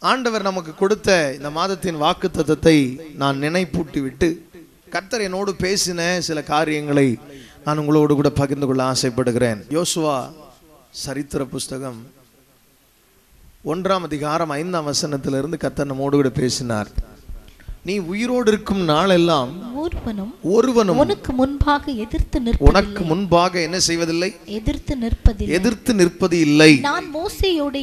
ஆண்டவர் நமக்கு கொடுத்த இந்த மாதத்தின் வாக்குத்தத்தத்தை நான் நினைப்பூட்டி விட்டு கர்த்தர் என்னோடு பேசின சில காரியங்களை நான் உங்களோடு கூட பகிர்ந்து கொள்ள ஆசைப்படுகிறேன். யோசுவா சரித்திர புஸ்தகம் 1ஆம் அதிகாரம் 5ஆம் வசனத்திலிருந்து கர்த்தர் நம்மோடு கூட பேசினார். நீ உயிரோடு இருக்கும் நாளெல்லாம் ஒருவனும் உனக்கு முன்பாக என்ன செய்வதில்லை, எதிர்த்து நிற்பது இல்லை. நான் மோசேயோடு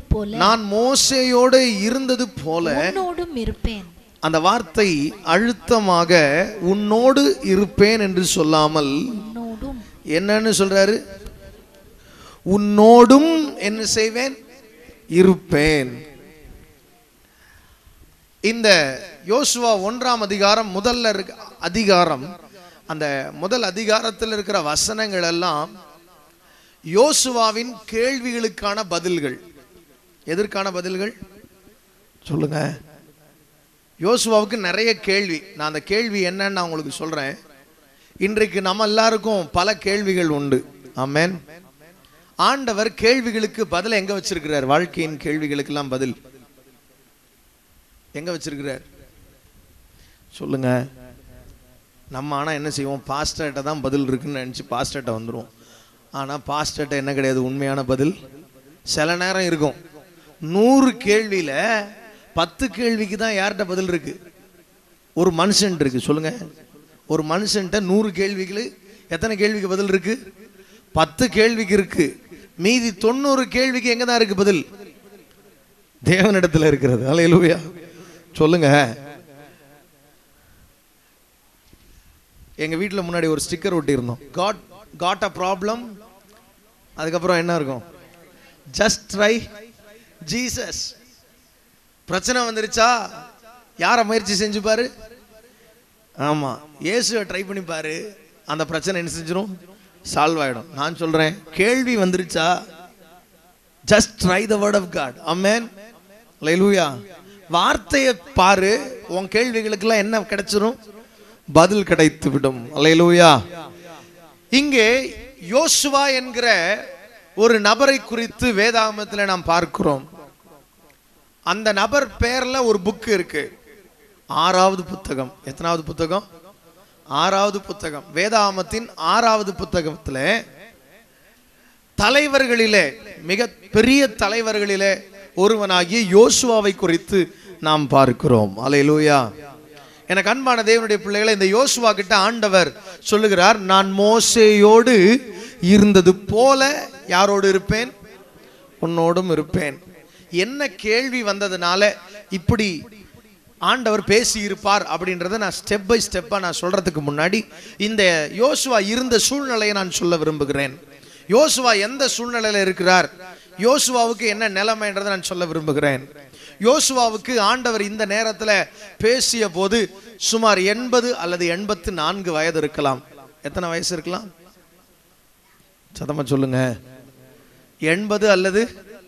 இருந்தது போல உன்னோடும் இருப்பேன். அந்த வார்த்தை அழுத்தமாக உன்னோடு இருப்பேன் என்று சொல்லாமல் என்னன்னு சொல்றாரு, உன்னோடும் என்ன செய்வேன், இருப்பேன். இந்த யோசுவா 1ஆம் அதிகாரம் அந்த முதல் அதிகாரத்தில் இருக்கிற வசனங்கள் எல்லாம் யோசுவாவின் கேள்விகளுக்கான பதில்கள். எதற்கான பதில்கள் சொல்லுங்க? யோசுவாவுக்கு நிறைய கேள்வி. நான் அந்த கேள்வி என்னன்னு நான் உங்களுக்கு சொல்றேன். இன்றைக்கு நம்ம எல்லாருக்கும் பல கேள்விகள் உண்டு. ஆமென். ஆண்டவர் கேள்விகளுக்கு பதில் எங்க வச்சிருக்கிறார்? வாழ்க்கையின் கேள்விகளுக்கெல்லாம் பதில் எங்க வச்சிருக்கிறார் சொல்லுங்க? நம்ம ஆனா என்ன செய்வோம், பாஸ்டர்கிட்ட தான் பதில் இருக்குன்னு நினைச்சு பாஸ்டர்கிட்ட வந்துடுவோம். ஆனா பாஸ்டர்கிட்ட என்ன கிடையாது, உண்மையான பதில் சில நேரம் இருக்கும். 100 கேள்வியில 10 கேள்விக்கு தான் யார்கிட்ட பதில் இருக்கு? ஒரு மனுஷன் இருக்கு. சொல்லுங்க, ஒரு மனுஷன்ட்ட 100 கேள்விகள் எத்தனை கேள்விக்கு பதில் இருக்கு? 10 கேள்விக்கு இருக்கு. மீதி 90 கேள்விக்கு எங்க தான் இருக்கு பதில்? தேவனிடத்துல இருக்கிறது. அல்லேலூயா சொல்லுங்க. எங்க வீட்டுல முன்னாடி ஒரு ஸ்டிக்கர் ஒட்டி இருந்தோம், காட் அ ப்ராப்ளம். அதுக்கப்புறம் என்ன இருக்கும்? Just try Jesus. பிரச்சனை வந்துருச்சா யாரை முயற்சி செஞ்சு பாரு? ஆமா, இயேசுவை ட்ரை பண்ணி பாரு. அந்த பிரச்சனை என்ன செஞ்சிடும்? சால்வ் ஆயிடும். நான் சொல்றேன், கேள்வி வந்துருச்சா just try the word of God. Amen. Hallelujah. வார்த்தையை பாரு, உன் கேள்விகளுக்கெல்லாம் என்ன கிடைச்சிரும்? பதில் கிடைத்து விடும். அல்லேலூயா. இங்கே யோசுவா என்கிற ஒரு நபரை குறித்து வேதாகமத்தில் நாம் பார்க்கிறோம். அந்த நபர் பேர்ல ஒரு புக் இருக்கு. 6வது புத்தகம். எத்தனாவது புத்தகம்? 6வது புத்தகம். வேதாகமத்தின் 6வது புத்தகத்துல தலைவர்களிலே, மிக பெரிய தலைவர்களிலே ஒருவனாகிய யோசுவாவை குறித்து நாம் பார்க்கிறோம். அல்லேலூயா. எனக்கு அன்பான தேவனுடைய பிள்ளைகளை, இந்த யோசுவா கிட்ட ஆண்டவர் சொல்லுகிறார், நான் மோசேயோடு இருந்தது போல யாரோடு இருப்பேன்? உன்னோடும் இருப்பேன். என்ன கேள்வி வந்ததுனால இப்படி ஆண்டவர் பேசி இருப்பார் அப்படின்றத நான் ஸ்டெப் பை ஸ்டெப்பா நான் சொல்றதுக்கு முன்னாடி இந்த யோசுவா இருந்த சூழ்நிலையை நான் சொல்ல விரும்புகிறேன். யோசுவா எந்த சூழ்நிலையில இருக்கிறார், யோசுவாவுக்கு என்ன நிலைமைன்றதை நான் சொல்ல விரும்புகிறேன். யோசுவாவுக்கு ஆண்டவர் இந்த நேரத்தில் பேசிய போது சுமார் 80 அல்லது 84 வயது இருக்கலாம். எத்தனை வயசு இருக்கலாம்? சத்தமா சொல்லுங்க. 80 அல்லது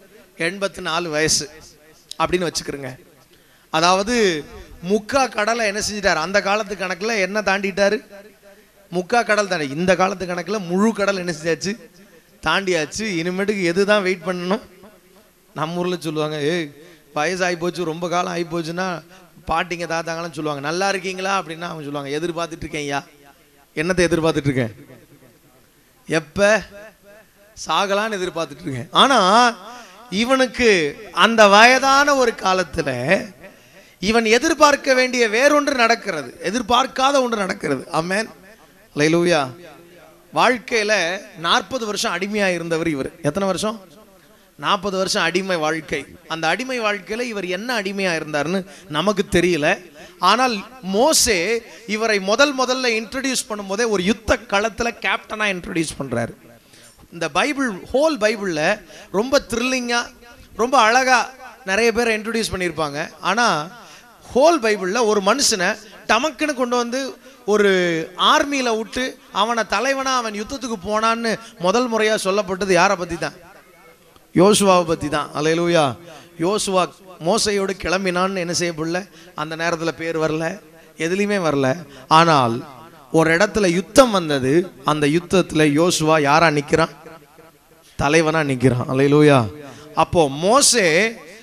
84 வயசு அப்படின்னு வச்சுக்கிறேங்க. அதாவது முக்கா கடலை என்ன செஞ்சிட்டார்? அந்த காலத்து கணக்குல என்ன தாண்டிட்டாரு? முக்கா கடல் தாண்டி. இந்த காலத்து கணக்குல முழு கடல் என்ன செஞ்சாச்சு? தாண்டியாச்சு. இனிமேட்டுக்கு எதுதான் வெயிட் பண்ணணும்? நம்ம ஊர்ல சொல்லுவாங்க, வயசு ஆகி போச்சு, ரொம்ப காலம் ஆகி போச்சுன்னா பாட்டிங்க தாத்தாங்கலாம் சொல்லுவாங்க, நல்லா இருக்கீங்களா அப்படின்னா அவங்க சொல்லுவாங்க, எதிர்பார்த்துட்டு இருக்கேன் ஐயா. என்னத்தை எதிர்பார்த்துட்டு இருக்கேன்? எப்ப சாகலான்னு எதிர்பார்த்துட்டு இருக்கேன். ஆனா இவனுக்கு அந்த வயதான ஒரு காலத்துல இவன் எதிர்பார்க்க வேண்டிய வேறொன்று நடக்கிறது, எதிர்பார்க்காத ஒன்று நடக்கிறது. ஆமென். அல்லேலூயா. வாழ்க்கையில 40 வருஷம் அடிமையா இருந்தவர் இவர். எத்தனை வருஷம்? 40 வருஷம் அடிமை வாழ்க்கை. அந்த அடிமை வாழ்க்கையில இவர் என்ன அடிமையா இருந்தார்னு நமக்கு தெரியல. ஆனால் மோசே இவரை முதல்ல இன்ட்ரோடியூஸ் பண்ணும் போதே ஒரு யுத்த களத்துல கேப்டனா இன்ட்ரோடியூஸ் பண்றாரு. இந்த பைபிள், ஹோல் பைபிள்ல ரொம்ப த்ரில்லிங்கா, ரொம்ப அழகா நிறைய பேரை இன்ட்ரோடியூஸ் பண்ணியிருப்பாங்க. ஆனா ஹோல் பைபிள்ல ஒரு மனுஷனை டமக்குன்னு கொண்டு வந்து ஒரு ஆர்மியில விட்டு அவனை தலைவனா அவன் யுத்தத்துக்கு போனான்னு முதல் முறையா சொல்லப்பட்டது யாரை பத்தி தான்? யோசுவாவை பத்தி தான். அல்லேலூயா. யோசுவா மோசையோடு கிளம்பினான்னு என்ன செய்யப்படல, அந்த நேரத்தில் பேர் வரல, எதுலையுமே வரல. ஆனால் ஒரு இடத்துல யுத்தம் வந்தது. அந்த யுத்தத்துல யோசுவா யாரா நிக்கிறான்? தலைவனா நிக்கிறான். அல்லேலூயா. அப்போ மோசே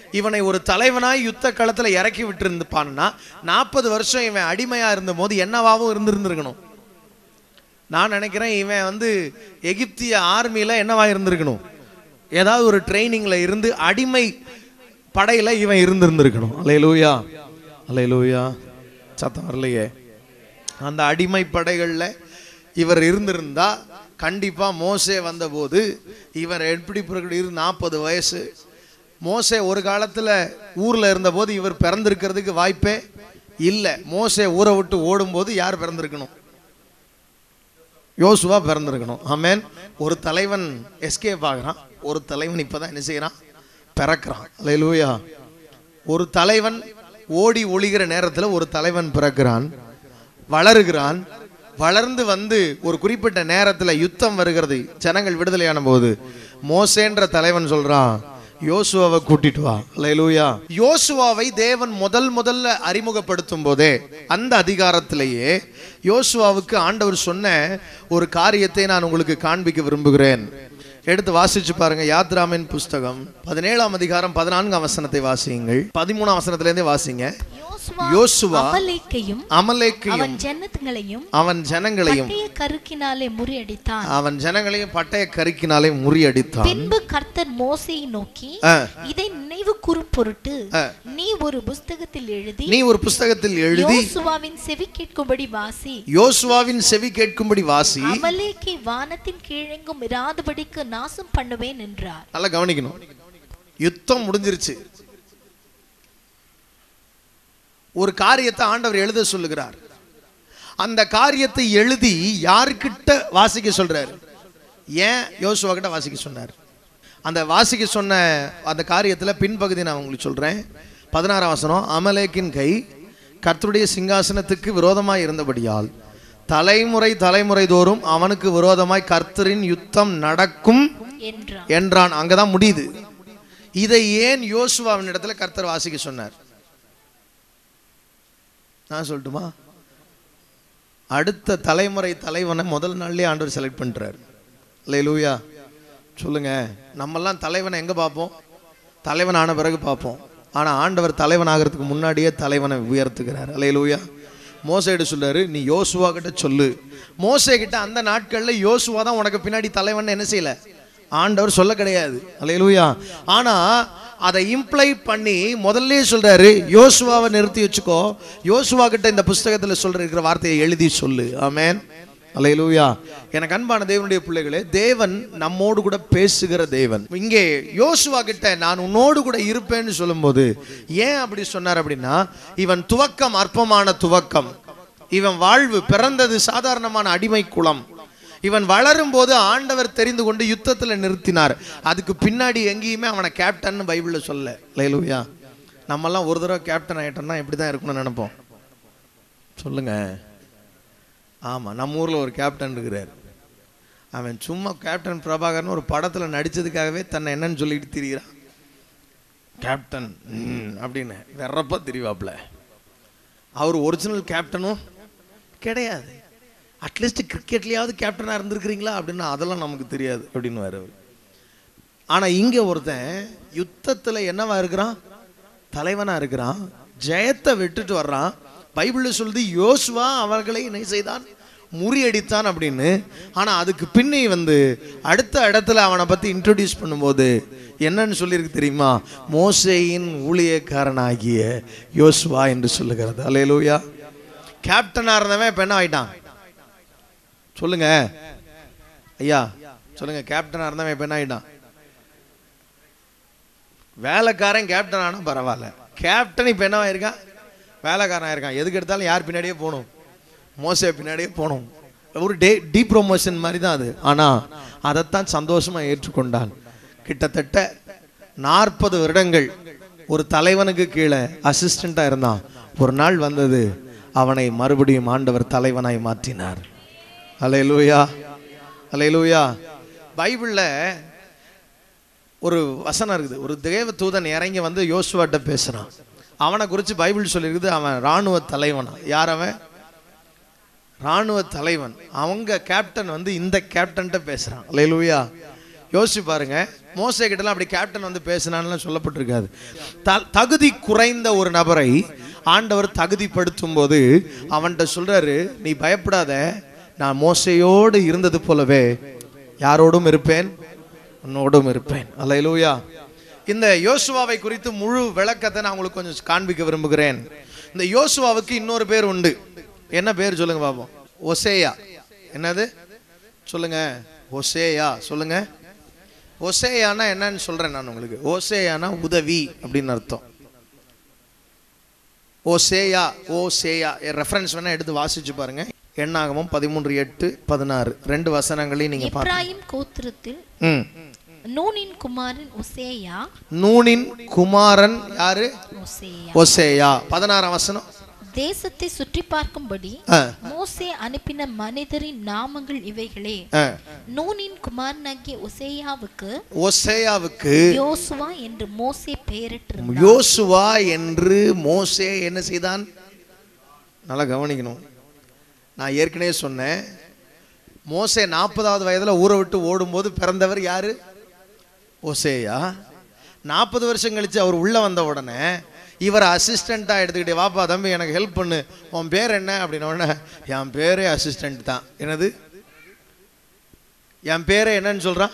இவனை ஒரு தலைவனாய் யுத்த களத்துல இறக்கி விட்டு இருந்துப்பான்னா 40 வருஷம் இவன் அடிமையா இருந்த போது என்னவாவும் இருந்திருக்கணும். நான் நினைக்கிறேன் இவன் வந்து எகிப்திய ஆர்மியில என்னவா இருந்திருக்கணும், ஏதாவது ஒரு ட்ரைனிங்ல இருந்து அடிமை படையில இவன் இருந்திருக்கணும். அல்லேலூயா, அல்லேலூயா. சத்தம் வரலையே. அந்த அடிமை படைகள்ல இவர் இருந்திருந்தா கண்டிப்பா மோசே வந்தபோது இவர் எப்படி 40 வயசு. மோசே ஒரு காலத்துல ஊர்ல இருந்த போது இவர் பிறந்திருக்கிறதுக்கு வாய்ப்பே இல்லை. மோசே ஊரை விட்டு ஓடும் போது யார் பிறந்திருக்கணும்? யோசுவா பிறந்திருக்கணும். ஆமென். ஒரு தலைவன் எஸ்கேப் ஆகிறான், ஒரு தலைவன் இப்பதான் என்ன செய்யறான், பிறக்கிறான். அல்லேலூயா. ஒரு தலைவன் ஓடி ஒளிகிற நேரத்தில் ஒரு தலைவன் பிறக்கிறான், வளருகிறான். வளர்ந்து வந்து ஒரு குறிப்பிட்ட நேரத்தில் யுத்தம் வருகிறது, ஜனங்கள் விடுதலையான போது மோசேன்ற தலைவன் சொல்றான், யோசுவாவை கூட்டிட்டு வா. அல்லேலூயா. யோசுவாவை தேவன் முதல்ல அறிமுகப்படுத்தும் போதே அந்த அதிகாரத்திலேயே யோசுவாவுக்கு ஆண்டவர் சொன்ன ஒரு காரியத்தை நான் உங்களுக்கு காண்பிக்க விரும்புகிறேன். எடுத்து வாசிச்சு பாருங்க. யாத்ராமின் புஸ்தகம் 17ஆம் அதிகாரம் 14ஆம் வசனத்தை வாசியுங்கள். 13ஆம் வசனத்திலிருந்தே வாசிங்க. யோசுவா அமலேக்கையும் அவன் ஜனங்களையும் பட்டய கருக்கினாலே முறியடித்தான். பின்பு கர்த்தர் மோசேயை நோக்கி, இதை நினைவு கூறும் பொருட்டு நீ ஒரு புஸ்தகத்தில் எழுதி யோசுவாவின் செவி கேட்கும்படி வாசி. அமலேக்கை வானத்தின் கீழெங்கும் இராதபடிக்கு நாசம் பண்ணுவேன் என்றார். நல்லா கவனிக்கணும். யுத்தம் முடிஞ்சிருச்சு. ஒரு காரியத்தை ஆண்டவர் எழுத சொல்லுகிறார். அந்த காரியத்தை எழுதி யார்கிட்ட வாசிக்க சொல்றாரு? ஏன் யோசுவா கிட்ட வாசிக்க சொன்னார்? அந்த வாசிக்க சொன்ன அந்த காரியத்துல பின்பகுதி நான் உங்களுக்கு சொல்றேன். 16ஆம் வசனம். அமலேக்கின் கை கர்த்தருடைய சிங்காசனத்துக்கு விரோதமாய் இருந்தபடியால் தலைமுறை தோறும் அவனுக்கு விரோதமாய் கர்த்தரின் யுத்தம் நடக்கும் என்றான். அங்கதான் முடியுது. இதை ஏன் யோசுவாவின் இடத்துல கர்த்தர் வாசிக்க சொன்னார்? நான் சொல்லட்டுமா? அடுத்த தலைவனை முதல் நாள்லயே ஆண்டவர் செலக்ட் பண்றாரு. அல்லேலூயா. சொல்லுங்க. நம்மெல்லாம் தலைவனை எங்க பார்ப்போம்? தலைவன் ஆன பிறகு பார்ப்போம். ஆனா ஆண்டவர் தலைவன் ஆகிறதுக்கு முன்னாடியே தலைவனை உயர்த்துகிறார். அல்லேலூயா. மோசேடு சொல்றாரு, நீ யோசுவா கிட்ட சொல்லு. மோசே கிட்ட அந்த நாட்கள்ல யோசுவா தான் உனக்கு பின்னாடி தலைவன் என்ன செய்யல, ஆண்டவர் சொல்ல கிடையாது. அல்லேலூயா. ஆனா அதை இம்ப்ளை பண்ணி முதல்ல சொல்றாரு, யோசுவாவை நிறுத்தி வச்சுக்கோ, யோசுவா கிட்ட இந்த புஸ்தகத்துல இருக்கிற வார்த்தையை எழுதி சொல்லு. ஆமென். அல்லேலூயா. எனக்கு அன்பான தேவனுடைய பிள்ளைகளே, தேவன் நம்மோடு கூட பேசுகிற தேவன். இங்கே யோசுவா கிட்ட நான் உன்னோடு கூட இருப்பேன்னு சொல்லும்போது ஏன் அப்படி சொன்னார் அப்படின்னா, இவன் துவக்கம் அற்பமான துவக்கம். இவன் வாழ்வு பிறந்தது சாதாரணமான அடிமை குலம். இவன் வளரும் போது ஆண்டவர் தெரிந்து கொண்டு யுத்தத்துல நிறுத்தினார். அதுக்கு பின்னாடி எங்கேயுமே அவனை கேப்டன் பைபிள்ல சொல்ல. அல்லேலூயா. நம்மெல்லாம் ஒரு தடவை கேப்டன் ஆயிட்டோம்னா எப்படிதான் இருக்கணும்னு நினைப்போம். சொல்லுங்க. ஆமா, நம்ம ஊர்ல ஒரு கேப்டன் இருக்கிறார். அவன் சும்மா கேப்டன் பிரபாகர்னு ஒரு படத்துல நடிச்சதுக்காகவே தன்னை என்னன்னு சொல்லிட்டு திரிகிறான். கேப்டன் அப்படின்னு வெறப்பா திரிவாப்ல. அவர் ஒரிஜினல் கேப்டனும் கிடையாது. அட்லீஸ்ட் கிரிக்கெட்லயாவது கேப்டனா இருந்திருக்கிறீங்களா அப்படின்னா அதெல்லாம் நமக்கு தெரியாது அப்படின்னு அவர். ஆனா இங்க ஒருத்தன் யுத்தத்துல என்னவா இருக்கிறான், தலைவனா இருக்கிறான், ஜெயத்தை விட்டுட்டு வர்றான். பைபிள்ல சொல்லுது யோசுவா அவர்களை என்ன செய்தான், முறியடித்தான் அப்படின்னு. ஆனா அதுக்கு பின்னே வந்து அடுத்த இடத்துல அவனை பத்தி இன்ட்ரோடியூஸ் பண்ணும்போது என்னன்னு சொல்லியிருக்கு தெரியுமா? மோசேயின் ஊழியக்காரனாகிய யோசுவா என்று சொல்லுகிறது. அல்லேலூயா. கேப்டனா இருந்தவன் இப்ப என்ன ஆயிட்டான்? சொல்லுங்க ஐயா, சொல்லுங்க. கேப்டனா இருந்தவன் இப்ப என்ன ஆயிட்டான்? வேலைக்காரன் கேப்டன் ஆனா பரவாயில்ல, கேப்டன் இப்ப என்ன ஆயிருக்கான்? வேலைக்காரன் ஆயிருக்கான். எதுக்கு எடுத்தாலும் யார் பின்னாடியே போகணும்? மோசே பின்னாடியே போகணும். ஒரு டி ப்ரொமோஷன் மாதிரி தான் அது. ஆனா அதைத்தான் சந்தோஷமா ஏற்றுக்கொண்டான். கிட்டத்தட்ட 40 வருடங்கள் ஒரு தலைவனுக்கு கீழே அசிஸ்டண்டா இருந்தான். ஒரு நாள் வந்தது, அவனை மறுபடியும் ஆண்டவர் தலைவனாய் மாற்றினார். அல்லேலூயா, அல்லேலூயா. பைபிள்ல ஒரு வசனம் இருக்குது. ஒரு தேவ தூதன் இறங்கி வந்து யோசுவாட்ட பேசுறான். அவனை குறித்து பைபிள் சொல்லியிருக்குது, அவன் இராணுவ தலைவனா. யார் அவன்? இராணுவ தலைவன். அவங்க கேப்டன் வந்து இந்த கேப்டன்ட்ட பேசுறான். அல்லேலூயா. யோசிச்சு பாருங்க, மோசே கிட்டலாம் அப்படி கேப்டன் வந்து பேசினான்லாம் சொல்லப்பட்டிருக்காது. தகுதி குறைந்த ஒரு நபரை ஆண்டவர் தகுதிப்படுத்தும் போது அவன்கிட்ட சொல்றாரு, நீ பயப்படாத, நான் மோசையோடு இருந்தது போலவே யாரோடும் இருப்பேன், உன்னோடும் இருப்பேன். அல்லேலூயா. இந்த யோசுவாவை குறித்து முழு விளக்கத்தை நான் உங்களுக்கு கொஞ்சம் காண்பிக்க விரும்புகிறேன். இந்த யோசுவாவுக்கு இன்னொரு பேர் உண்டு. என்ன பேர் சொல்லுங்க பாப்போம்? ஒசேயா. என்னது சொல்லுங்க? ஒசேயா. சொல்லுங்க. ஒசேயானா என்னன்னு சொல்றேன் நான் உங்களுக்கு. ஓசேயானா உதவி அப்படின்னு அர்த்தம். ஓசேயா, ஓசேயா ரெஃபரன்ஸ் வேணா எடுத்து வாசிச்சு பாருங்க. எண்ணாகமம் 13:8-16 ரெண்டு வசனங்களையும் நீங்க பாருங்க. எப்ராயிம் கோத்திரத்தில் நூனின் குமாரன் ஒசேயா. நூனின் குமாரன் யாரு? ஒசேயா. ஒசேயா. 16ஆம் வசனம். தேசத்தை சுற்றி பார்க்கும்படி மோசே அனுப்பின மனிதரின் நாமங்கள் இவைகளே. நூனின் குமாரனாகிய ஒசேயாவுக்கு யோசுவா என்று மோசே பெயரிட்டார். யோசுவா என்று மோசே என்ன செய்தான்? நல்லா கவனிக்கணும். நான் ஏற்கனவே சொன்னேன், மோசே 40வது வயதுல ஊரை விட்டு ஓடும்போது பிறந்தவர் யாரு? ஒசேயா. 40 வருஷம் கழிச்சு அவர் உள்ள வந்த உடனே இவர் அசிஸ்டண்டா எடுத்துக்கிட்டே, வாப்பா தம்பி எனக்கு ஹெல்ப் பண்ணு, உன் பேர் என்ன அப்படின்னா, என் பேரே அசிஸ்டன்ட் தான். என்னது? என் பேரே என்னன்னு சொல்றான்?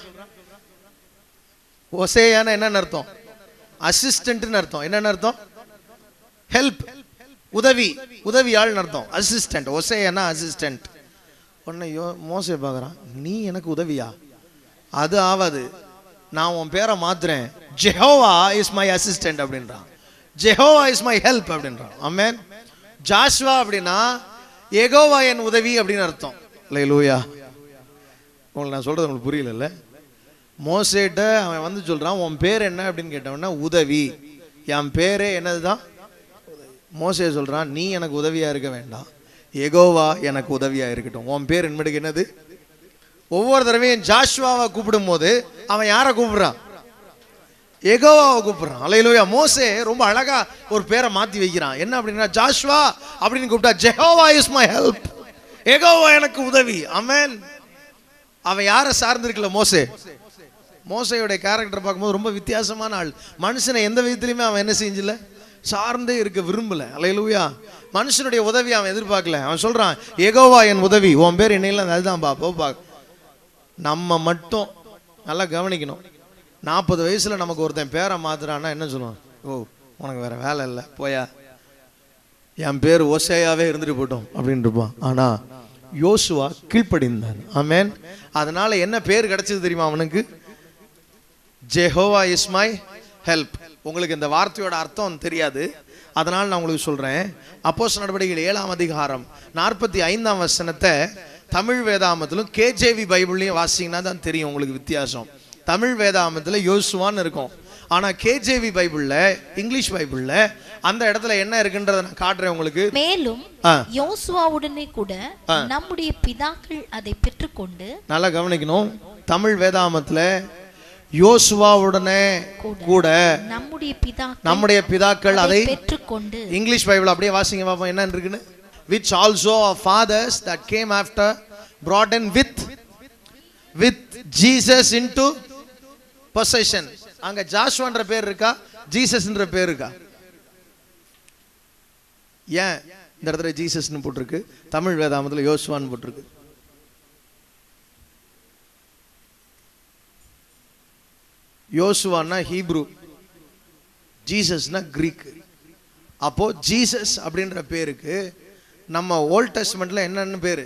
ஒசேயானா என்னன்னு அர்த்தம்? அசிஸ்டன்ட்னு அர்த்தம். என்னன்னு அர்த்தம்? ஹெல்ப், உதவி, உதவியாள்னு அர்த்தம். அசிஸ்டன்ட். ஒசேயானா அசிஸ்டன்ட். உடனே மோசே பார்க்குறான், நீ எனக்கு உதவியா? அது ஆவாது, நான் உன் பேரை மாத்துறேன், ஜெஹோவா இஸ் மை அசிஸ்டன்ட் அப்படின்றான். ஜெஹோவா இஸ் மை ஹெல்ப் அப்படின்றான். ஆமென். ஜாஷ்வா அப்படின்னா யெகோவா என் உதவி அப்படின்னு அர்த்தம். அல்லேலூயா. உங்களுக்கு நான் சொல்றது உங்களுக்கு புரியல. மோசேட்ட அவன் வந்து சொல்றான், உன் பேர் என்ன அப்படின்னு கேட்டவன, உதவி. என் பேரே என்னதுதான்? மோசே சொல்றான், நீ எனக்கு உதவியா இருக்க வேண்டாம், யெகோவா எனக்கு உதவியா இருக்கட்டும். உன் பேர் என்னதுக்கு? என்னது? ஒவ்வொரு தடவையும் ஜாஷ்வாவை கூப்பிடும் போது அவன் யாரை கூப்பிடுறான்? யெகோவாவை கூப்பிடுறான். அல்லேலூயா. மோசே ரொம்ப அழகா ஒரு பேரை மாத்தி வைக்கிறான். என்ன அப்படின்னா, ஜாஷ்வா அப்படின்னு கூப்பிட்டா ஜெஹோவா இஸ் மை ஹெல்ப், யெகோவா எனக்கு உதவி. ஆமென். அவன் யாரை சார்ந்திருக்கல? மோசே. மோசையோட கேரக்டர் பார்க்கும்போது ரொம்ப வித்தியாசமான ஆள். மனுஷனை எந்த விதத்திலுமே அவன் என்ன செஞ்சல, சார்ந்தே இருக்க விரும்பல. அல்லேலூயா. மனுஷனுடைய உதவி அவன் எதிர்பார்க்கல. அவன் சொல்றான், யெகோவா என் உதவி, உன் பேர் என்ன? அதுதான் பா. நம்ம மட்டும் நல்லா கவனிக்கணும். 40 வயசுல நமக்கு ஒருத்தன் பேரை மாத்துறான்னா என்ன சொல்லுவான்? ஓ, உனக்கு வேற வேலை இல்லை, போயா, என் பேர் ஓசேயாவே இருந்துட்டு போட்டோம் அப்படின்னு இருப்பான். ஆனா யோசுவா கீழ்ப்படிந்தான். ஆமென். அதனால என்ன பேர் கிடைச்சது தெரியுமா அவனுக்கு? Jehovah is my help. உங்களுக்கு இந்த வார்த்தையோட அர்த்தம் தெரியாது, அதனால நான் உங்களுக்கு சொல்றேன். அப்போஸ்தலர் நடவடிக்கைகள் 7ஆம் அதிகாரம் 45ஆம் வசனத்தை தமிழ் வேதாமத்திலும் கேஜேவி பைபிள்லையும் வாசிங்கன்னா தான் தெரியும் உங்களுக்கு வித்தியாசம். தமிழ் வேதாமத்தில் யோசுவான்னு இருக்கும், ஆனா கேஜேவி பைபிள்ல, இங்கிலீஷ் பைபிள்ல அந்த இடத்துல என்ன இருக்குன்றத நான் காட்டுறேன் உங்களுக்கு. மேலும் யோசுவாவுடனே கூட நம்முடைய பிதாக்கள் அதை பெற்றுக்கொண்டு, நல்லா கவனிக்கணும், தமிழ் வேதாமத்துல யோசுவாவுடனே கூட நம்முடைய பிதாக்கள் அதை பெற்றுக்கொண்டு. இங்கிலீஷ் பைபிள் அப்படியே வாசிங்க பாப்போம் என்ன இருக்குன்னு. which also our fathers that came after brought in with Jesus into possession. அங்க ஜாஷ்வான்ற பேர் இருக்கா, ஜீசஸ்ன்ற பேர் இருக்கா? ஏன் இந்த இடத்துல ஜீசஸ்னு போட்டிருக்கு, தமிழ் வேதாமத்துல யோசுவான்னு போட்டிருக்கு? யோசுவான்னா ஹீப்ரு, ஜீசஸ்னா கிரீக். அப்போ ஜீசஸ் அப்படின்ற பேருக்கு நம்ம ஓல்ட் டெஸ்ட்மெண்ட்ல என்னன்னு பேரு?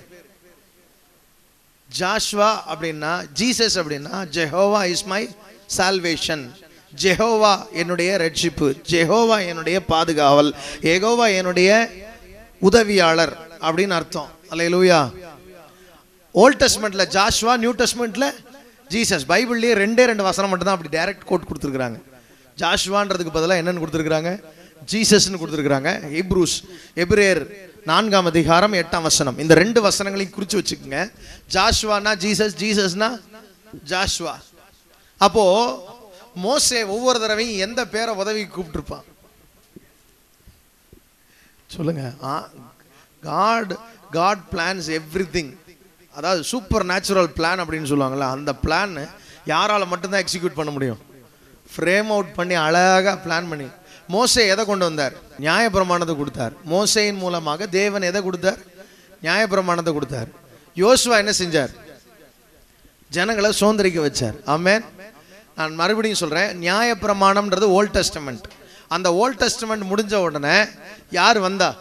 ஜாஷ்வா அப்படின்னா, ஜீசஸ் அப்படின்னா Jehovah is my salvation, Jehovah என்னுடைய ரட்சிப்பு, ஜெஹோவா என்னுடைய பாதுகாவல், யெகோவா என்னுடைய உதவியாளர் அப்படின்னு அர்த்தம். அல்லேலூயா. ஓல்ட் டெஸ்ட்மெண்ட்ல ஜாஷ்வா, நியூ டெஸ்ட்மெண்ட்ல ஜீசஸ். பைபிள்லயே 2 வசனம் மட்டும் தான் அப்படி டைரக்ட் கோட் கொடுத்துருக்காங்க. ஜாஷ்வான்றதுக்கு பதிலாக என்னன்னு கொடுத்துருக்காங்க? ஜீசஸ்ன்னு கொடுத்துருக்காங்க. எபிரேயர் 4ஆம் அதிகாரம் 8ஆம் வசனம். இந்த 2 வசனங்களையும் குறிச்சு வச்சுக்கோங்க. ஜாஷ்வானா ஜீசஸ், ஜீசஸ்னா ஜாஷ்வா. அப்போ மோசே ஒவ்வொரு தடவையும் எந்த பேரை உதவி கூப்பிட்டுருப்பான் சொல்லுங்க? God plans everything. அதாவது சூப்பர் நேச்சுரல் பிளான் அப்படின்னு சொல்லுவாங்கல்ல, அந்த பிளான் யாரால மட்டும்தான் எக்ஸிக்யூட் பண்ண முடியும்? ஃப்ரேம் அவுட் பண்ணி அழகாக பிளான் பண்ணி. மோசே எதை கொண்டு வந்தார்? நியாயப்பிரமாணத்தை கொடுத்தார். மோசேயின் மூலமாக தேவன் எதை கொடுத்தார்? நியாயப்பிரமாணத்தை கொடுத்தார். யோசுவா என்ன செஞ்சார்? ஜனங்களை சுதந்திரிக்க வச்சார். ஆமென். நான் மறுபடியும் சொல்றேன், நியாயப்பிரமாணம்ன்றது ஓல்ட் டெஸ்டமெண்ட். அந்த ஓல்ட் டெஸ்டமெண்ட் முடிஞ்ச உடனே யார் வந்தா?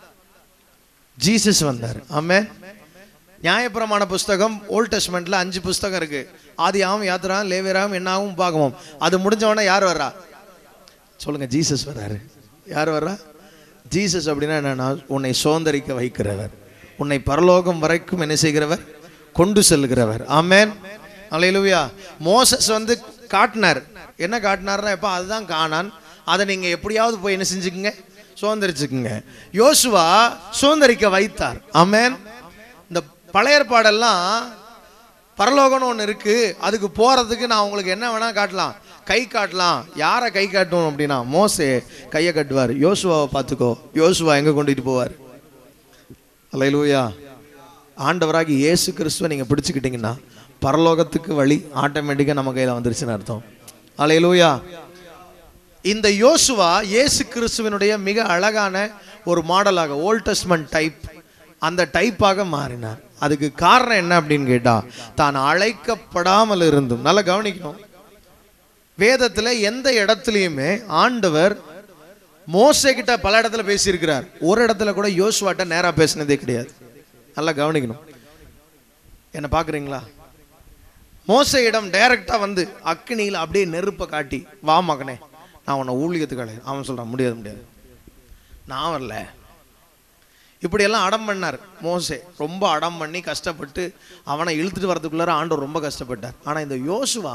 ஜீசஸ் வந்தார். ஆமென். நியாயப்பிரமாண புஸ்தகம் ஓல்ட் டெஸ்டமெண்ட்ல 5 புஸ்தகம் இருக்கு. ஆதியாகமம், யாத்திராகமம், லேவியராகமம், என்னாகமம், உபாகமம். அது முடிஞ்ச உடனே யார் வர்றா? சொல்லுங்க, ஜீசஸ் வர்றாரு. யார் வர்றா? ஜீசஸ். அப்படின்னா என்னன்னா, உன்னை சுதந்திரிக்க வைக்கிறவர், உன்னை பரலோகம் வரைக்கும் என்ன செய்கிறவர்? கொண்டு செல்கிறவர். ஆமென். அல்லேலூயா. மோசஸ் வந்து காட்டினார். என்ன காட்டினார்னா, எப்ப அதுதான் கானான், அதை நீங்க எப்படியாவது போய் என்ன செஞ்சுக்குங்க? சுதந்திரிச்சுக்குங்க. யோசுவா சுதந்திரிக்க வைத்தார். ஆமென். இந்த பழைய ஏற்பாடெல்லாம் பரலோகம்னு ஒன்று இருக்கு, அதுக்கு போறதுக்கு நான் உங்களுக்கு என்ன வேணா காட்டலாம், கை காட்டலாம். யாரை கை காட்டணும் அப்படின்னா, மோசே கையை கட்டுவார். யோசுவாவை பார்த்துக்கோ, யோசுவா எங்க கொண்டுட்டு போவார்? அல்லேலூயா. ஆண்டவராகி இயேசு கிறிஸ்துவை நீங்க பிடிச்சுக்கிட்டீங்கன்னா பரலோகத்துக்கு வழி ஆட்டோமேட்டிக்கா நம்ம கையில வந்துருச்சுன்னு அர்த்தம். அல்லேலூயா. இந்த யோசுவா இயேசு கிறிஸ்துவினுடைய மிக அழகான ஒரு மாடலாக, ஓல்ட் டெஸ்டமெண்ட் டைப், அந்த டைப்பாக மாறினார். அதுக்கு காரணம் என்ன அப்படின்னு கேட்டா, தான் அழைக்கப்படாமல் இருந்தும். நல்லா கவனிக்கணும், வேதத்துல எந்த இடத்துலயுமே ஆண்டவர் மோசே கிட்ட பல இடத்துல பேசியிருக்கிறார். ஒரு இடத்துல கூட யோசுவாட்ட நேரா பேசினதே கிடையாது. நல்லா கவனிக்கணும். என்ன பாக்குறீங்களா? மோசையிடம் டைரக்டா வந்து அக்கினியில் அப்படியே நெருப்பை காட்டி, வா மகனே நான் உன்னை ஊழியத்துக்கு அழகு. அவன் சொல்றான், முடியாது முடியாது, நான் வரல. இப்படியெல்லாம் அடம் பண்ணார் மோசே. ரொம்ப அடம் பண்ணி கஷ்டப்பட்டு அவனை இழுத்துட்டு வரதுக்குள்ளார ஆண்டவர் ரொம்ப கஷ்டப்பட்டார். ஆனா இந்த யோசுவா,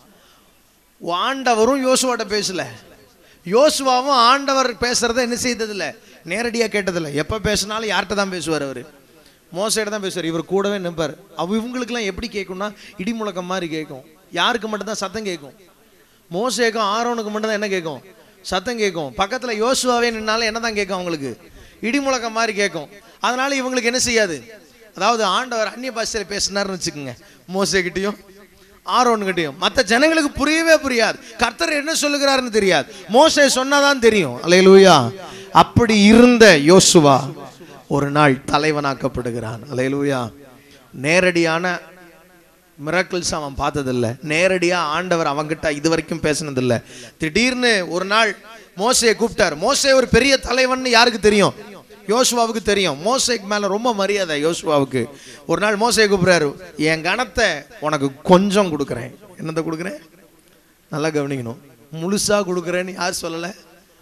ஆண்டவரும் யோசுவாட்ட பேசல, யோசுவாவும் ஆண்டவர் பேசுறத என்ன செய்ததில்லை, நேரடியா கேட்டதில்லை. எப்ப பேசினாலும் யார்கிட்ட தான் பேசுவார்? அவரு மோசையிட தான் பேசுவார். இவர் கூடவே நிற்பார். இவங்களுக்கெல்லாம் எப்படி கேட்கும்னா, இடி முழக்கம் மாதிரி கேட்கும். யாருக்கு மட்டும்தான் சத்தம் கேட்கும்? மோசேக்கும் ஆரோனுக்கு மட்டும் தான் என்ன கேட்கும்? சத்தம் கேட்கும். பக்கத்துல யோசுவாவே நின்னாலும் என்ன தான் கேட்கும்? அவங்களுக்கு இடி முழக்கம் மாதிரி கேட்கும். அதனால இவங்களுக்கு என்ன செய்யாது, அதாவது ஆண்டவர் அந்நிய பாஷையில பேசினார்னு வச்சுக்கோங்க, மோசே கிட்டையும் ஆரோன் கிட்டையும். மற்ற ஜனங்களுக்கு புரியவே புரியாது, கர்த்தர் என்ன சொல்லுகிறாருன்னு தெரியாது, மோசே சொன்னாதான் தெரியும். அல்லேலூயா. அப்படி இருந்த யோசுவா ஒரு நாள் தலைவனாக்கப்படுகிறான். அல்லேலூயா. நேரடியான மிராக்கிள்ஸ் அவன் பார்த்ததில்லை, நேரடியா ஆண்டவர் அவன்கிட்ட இது வரைக்கும் பேசினதில்லை. திடீர்னு ஒரு நாள் மோசையை கூப்பிட்டார். மோசே ஒரு பெரிய தலைவன் யாருக்கு தெரியும்? யோசுவாவுக்கு தெரியும். மோசேக்கு மேல ரொம்ப மரியாதை யோசுவாவுக்கு. ஒரு நாள் மோசையை கூப்பிடுறாரு, என் கணத்தை உனக்கு கொஞ்சம் கொடுக்குறேன். என்னத்தை கொடுக்குறேன்? நல்லா கவனிக்கணும், முழுசா கொடுக்குறேன்னு யார் சொல்லலை.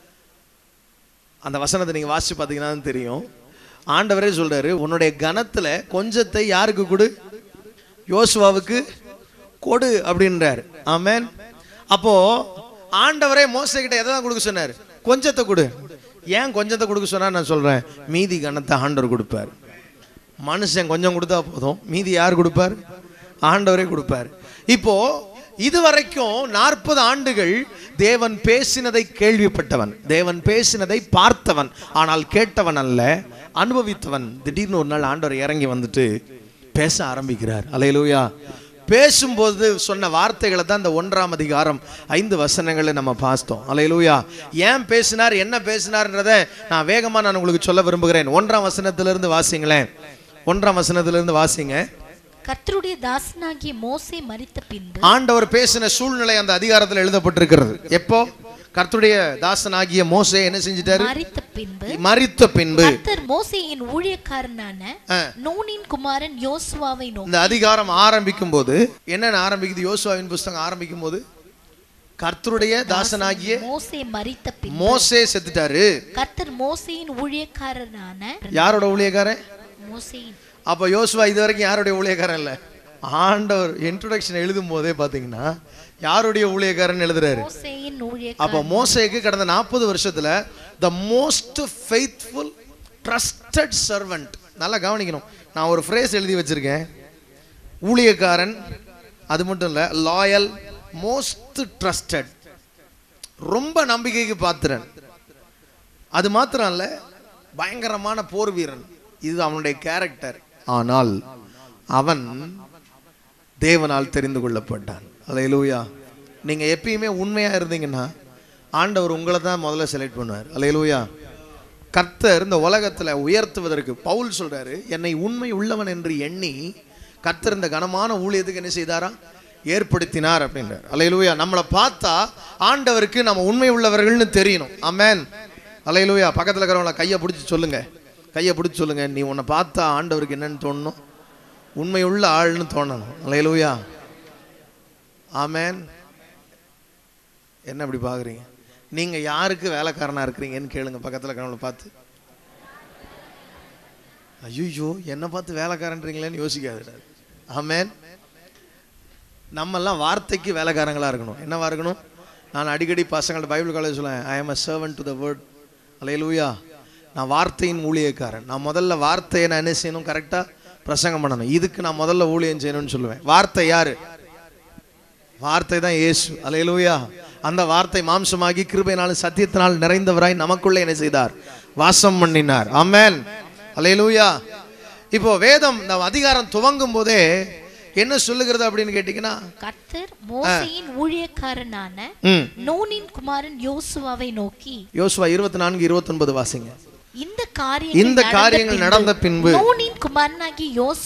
அந்த வசனத்தை நீங்க வாசிச்சு பார்த்தீங்கன்னா தெரியும். ஆண்டவரே சொல்றாரு, உன்னுடைய கணத்துல கொஞ்சத்தை யாருக்கு கொடு? யோசுவாவுக்கு கொடு அப்படின்றார். ஆமென். அப்போ ஆண்டவரே மோசே கிட்ட எதை தான் கொடுக்க சொன்னார்? கொஞ்சத்தை கொடு. ஏன் கொஞ்சத்தை கொடுக்க சொன்னா நான் சொல்றேன், மீதி கணத்தை ஆண்டவர் கொடுப்பார். மனுஷன் கொஞ்சம் கொடுத்தா போதும், மீதி யார் கொடுப்பார்? ஆண்டவரே கொடுப்பார். இப்போ இதுவரைக்கும் 40 ஆண்டுகள் தேவன் பேசினதை கேள்விப்பட்டவன், தேவன் பேசினதை பார்த்தவன், ஆனால் கேட்டவன் அல்ல, அனுபவித்தவன். திடீர்னு ஒரு நாள் ஆண்டவர் இறங்கி வந்துட்டு பேச ஆரம்பிக்கிறார். அல்லேலூயா. பேசும்போது சொன்ன வார்த்தைகளை தான் இந்த 1ஆம் அதிகாரம் 5 வசனங்களை நம்ம பார்த்தோம். அல்லேலூயா. ஏன் பேசினார், என்ன பேசினார்ன்றதை நான் வேகமா நான் உங்களுக்கு சொல்ல விரும்புகிறேன். 1ஆம் வசனத்திலிருந்து வாசிங்களேன். 1ஆம் வசனத்திலிருந்து வாசிங்க. கர்த்தருடைய தாசனாகிய மோசே மரித்த பின்பு, ஆண்டவர் பேசின சூழ்நிலை அந்த அதிகாரத்தில் எழுதப்பட்டிருக்கிறது. எப்போ? கர்த்தருடைய தாசனாகிய மோசே என்ன செஞ்சிட்டாரு? மரித்த பின்பு கர்த்தர் மோசேயின் ஊழியக்காரனான நூனின் குமாரன் யோசுவாவை நோக்கி. இந்த அதிகாரம் ஆரம்பிக்கும் போது என்ன ஆரம்பிக்குது? யோசுவாவின் புத்தகம் ஆரம்பிக்கும் போது கர்த்தருடைய தாசனாகிய மோசே மரித்த பின்பு, மோசே செத்துட்டாரு. கர்த்தர் மோசேயின் ஊழியக்காரனான, யாரோட ஊழியக்காரன்? மோசேயின். அப்ப யோசுவா இது வரைக்கும் யாருடைய ஊழியக்காரன் இல்ல. ஆண்டவர் இன்ட்ரோடக்ஷன் எழுதும் போதே பாத்தீங்கன்னா யாருடைய ஊழியக்காரன் எழுதுறாரு? அப்ப மோசேக்கு கடந்த 40 வருஷத்துல the most faithful trusted servant. நல்லா கவனிக்கணும், நான் ஒரு ஃப்ரேஸ் எழுதி வச்சிருக்கேன். ஊழியக்காரன், அது மட்டும் இல்ல, லாயல், மோஸ்ட் ட்ரஸ்டட், ரொம்ப நம்பிக்கைக்கு பாத்திரன். அது மாத்திரம் இல்ல, பயங்கரமான போர் வீரன். இது அவனுடைய கேரக்டர். ஆனால் அவன் தேவனால் தெரிந்து கொள்ளப்பட்டான். அல்லேலூயா. நீங்க எப்பயுமே உண்மையா இருந்தீங்கன்னா ஆண்டவர் உங்களை தான் முதல்ல செலக்ட் பண்ணுவார். அல்லேலூயா. கர்த்தர் இந்த உலகத்துல உயர்த்துவதற்கு பவுல் சொல்றாரு, என்னை உண்மை உள்ளவன் என்று எண்ணி கர்த்தர் இந்த கனமான ஊழியத்துக்கு என்ன செய்தாரா, ஏற்படுத்தினார் அப்படின்றார். அல்லேலூயா. நம்மளை பார்த்தா ஆண்டவருக்கு நம்ம உண்மை உள்ளவர்கள்னு தெரியணும். ஆமென். அல்லேலூயா. பக்கத்துல இருக்கிறவங்கள கையை பிடிச்சி சொல்லுங்க, கையை பிடிச்சி சொல்லுங்க, நீ உன்னை பார்த்தா ஆண்டவருக்கு என்னன்னு தோணணும், உண்மை உள்ள ஆள்னு தோணணும். அல்லேலூயா. ஆமென். என்ன இப்படி பாக்குறீங்க? நீங்க யாருக்கு வேலைக்காரனா இருக்கிறீங்கன்னு கேளுங்க பக்கத்துல இருக்கிறவங்கள பார்த்து. ஐயோ என்ன பார்த்து வேலைக்காரன்றீங்களேன்னு யோசிக்காது. ஆமென். நம்ம எல்லாம் வார்த்தைக்கு வேலைக்காரங்களா இருக்கணும். என்னவா இருக்கணும்? நான் அடிக்கடி பசங்கள்ட்ட பைபிள் காலேஜ் சொல்லுவேன், I am a servant to the word. அல்லேலூயா. நான் வார்த்தையின் ஊழியக்காரன். நான் முதல்ல வார்த்தையை நான் என்ன செய்யணும், கரெக்டா பிரசங்கம் பண்ணணும். இதுக்கு நான் முதல்ல ஊழியம் செய்யணும்னு சொல்லுவேன். வார்த்தை யாரு? வார்த்தை தான் இயேசு. அல்லேலூயா. அந்த வார்த்தை மாம்சமாகி கிருபையினாலும் சத்தியத்தினால் நிறைந்தவராய் நமக்குள்ளே என்ன செய்தார், வாசம் பண்ணினார். ஆமென். அல்லேலூயா. இப்போ வேதம் நம்ம அதிகாரம் துவங்கும் போதே என்ன சொல்லுகிறது அப்படின்னு கேட்டீங்கன்னா, கர்த்தர் மோசேயின் ஊழியக்காரனான நூனின் குமாரன் யோசுவாவை நோக்கி, யோசுவா 24:29 வாசிங்க. இந்த காரியங்கள் நடந்த பின்பு நூனின் குமாரனாகிய